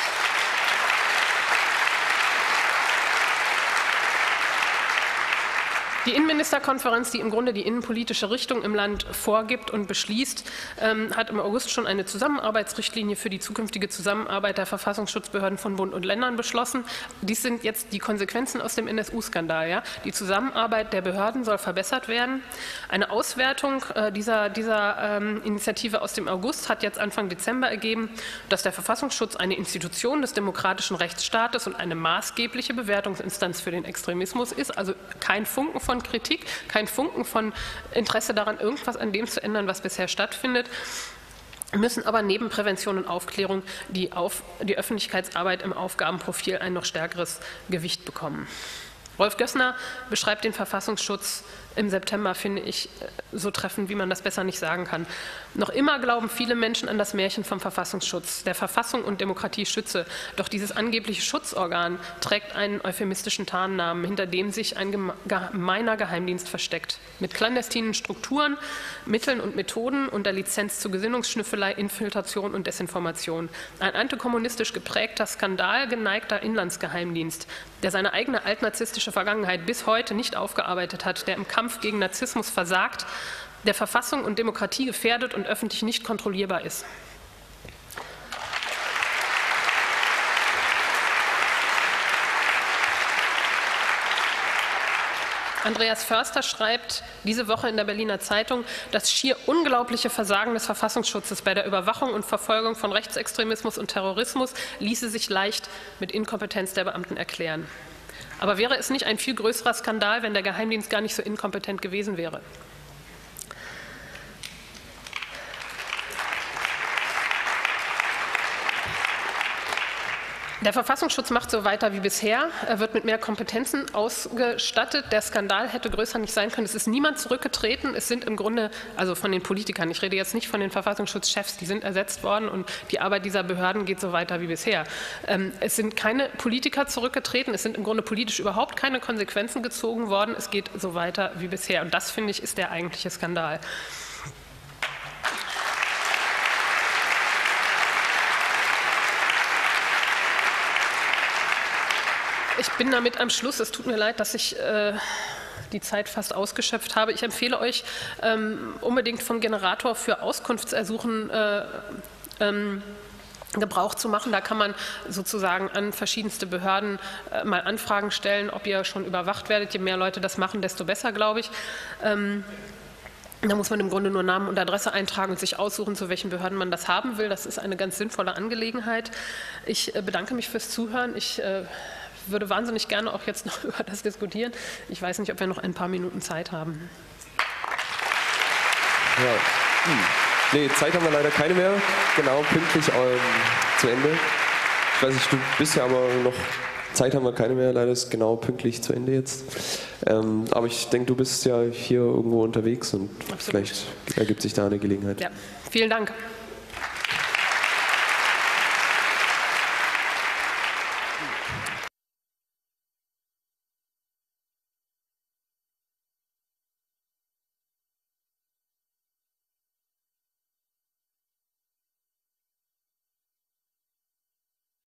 Die Innenministerkonferenz, die im Grunde die innenpolitische Richtung im Land vorgibt und beschließt, ähm, hat im August schon eine Zusammenarbeitsrichtlinie für die zukünftige Zusammenarbeit der Verfassungsschutzbehörden von Bund und Ländern beschlossen. Dies sind jetzt die Konsequenzen aus dem N S U-Skandal. Ja? Die Zusammenarbeit der Behörden soll verbessert werden. Eine Auswertung äh, dieser, dieser ähm, Initiative aus dem August hat jetzt Anfang Dezember ergeben, dass der Verfassungsschutz eine Institution des demokratischen Rechtsstaates und eine maßgebliche Bewertungsinstanz für den Extremismus ist, also kein Funken von Kritik, kein Funken von Interesse daran, irgendwas an dem zu ändern, was bisher stattfindet, müssen aber neben Prävention und Aufklärung die, auf, die Öffentlichkeitsarbeit im Aufgabenprofil ein noch stärkeres Gewicht bekommen. Rolf Gössner beschreibt den Verfassungsschutz im September, finde ich, so treffend, wie man das besser nicht sagen kann. Noch immer glauben viele Menschen an das Märchen vom Verfassungsschutz, der Verfassung und Demokratie schütze. Doch dieses angebliche Schutzorgan trägt einen euphemistischen Tarnnamen, hinter dem sich ein gemeiner Geheimdienst versteckt. Mit clandestinen Strukturen, Mitteln und Methoden unter Lizenz zu Gesinnungsschnüffelei, Infiltration und Desinformation. Ein antikommunistisch geprägter, skandalgeneigter Inlandsgeheimdienst, der seine eigene altnazistische Vergangenheit bis heute nicht aufgearbeitet hat, der im Kampf gegen Narzissmus versagt, der Verfassung und Demokratie gefährdet und öffentlich nicht kontrollierbar ist. Andreas Förster schreibt diese Woche in der Berliner Zeitung, das schier unglaubliche Versagen des Verfassungsschutzes bei der Überwachung und Verfolgung von Rechtsextremismus und Terrorismus ließe sich leicht mit Inkompetenz der Beamten erklären. Aber wäre es nicht ein viel größerer Skandal, wenn der Geheimdienst gar nicht so inkompetent gewesen wäre? Der Verfassungsschutz macht so weiter wie bisher. Er wird mit mehr Kompetenzen ausgestattet. Der Skandal hätte größer nicht sein können. Es ist niemand zurückgetreten. Es sind im Grunde, also von den Politikern, ich rede jetzt nicht von den Verfassungsschutzchefs, die sind ersetzt worden und die Arbeit dieser Behörden geht so weiter wie bisher. Es sind keine Politiker zurückgetreten. Es sind im Grunde politisch überhaupt keine Konsequenzen gezogen worden. Es geht so weiter wie bisher. Und das, finde ich, ist der eigentliche Skandal. Ich bin damit am Schluss. Es tut mir leid, dass ich äh, die Zeit fast ausgeschöpft habe. Ich empfehle euch ähm, unbedingt vom Generator für Auskunftsersuchen äh, ähm, Gebrauch zu machen. Da kann man sozusagen an verschiedenste Behörden äh, mal Anfragen stellen, ob ihr schon überwacht werdet. Je mehr Leute das machen, desto besser, glaube ich. Ähm, Da muss man im Grunde nur Namen und Adresse eintragen und sich aussuchen, zu welchen Behörden man das haben will. Das ist eine ganz sinnvolle Angelegenheit. Ich äh, bedanke mich fürs Zuhören. Ich äh, würde wahnsinnig gerne auch jetzt noch über das diskutieren. Ich weiß nicht, ob wir noch ein paar Minuten Zeit haben. Ja. Hm. Nee, Zeit haben wir leider keine mehr. Genau, pünktlich ähm, zu Ende. Ich weiß nicht, du bist ja aber noch... Zeit haben wir keine mehr, leider ist genau pünktlich zu Ende jetzt. Ähm, aber ich denke, du bist ja hier irgendwo unterwegs und Absolut. Vielleicht ergibt sich da eine Gelegenheit. Ja, vielen Dank.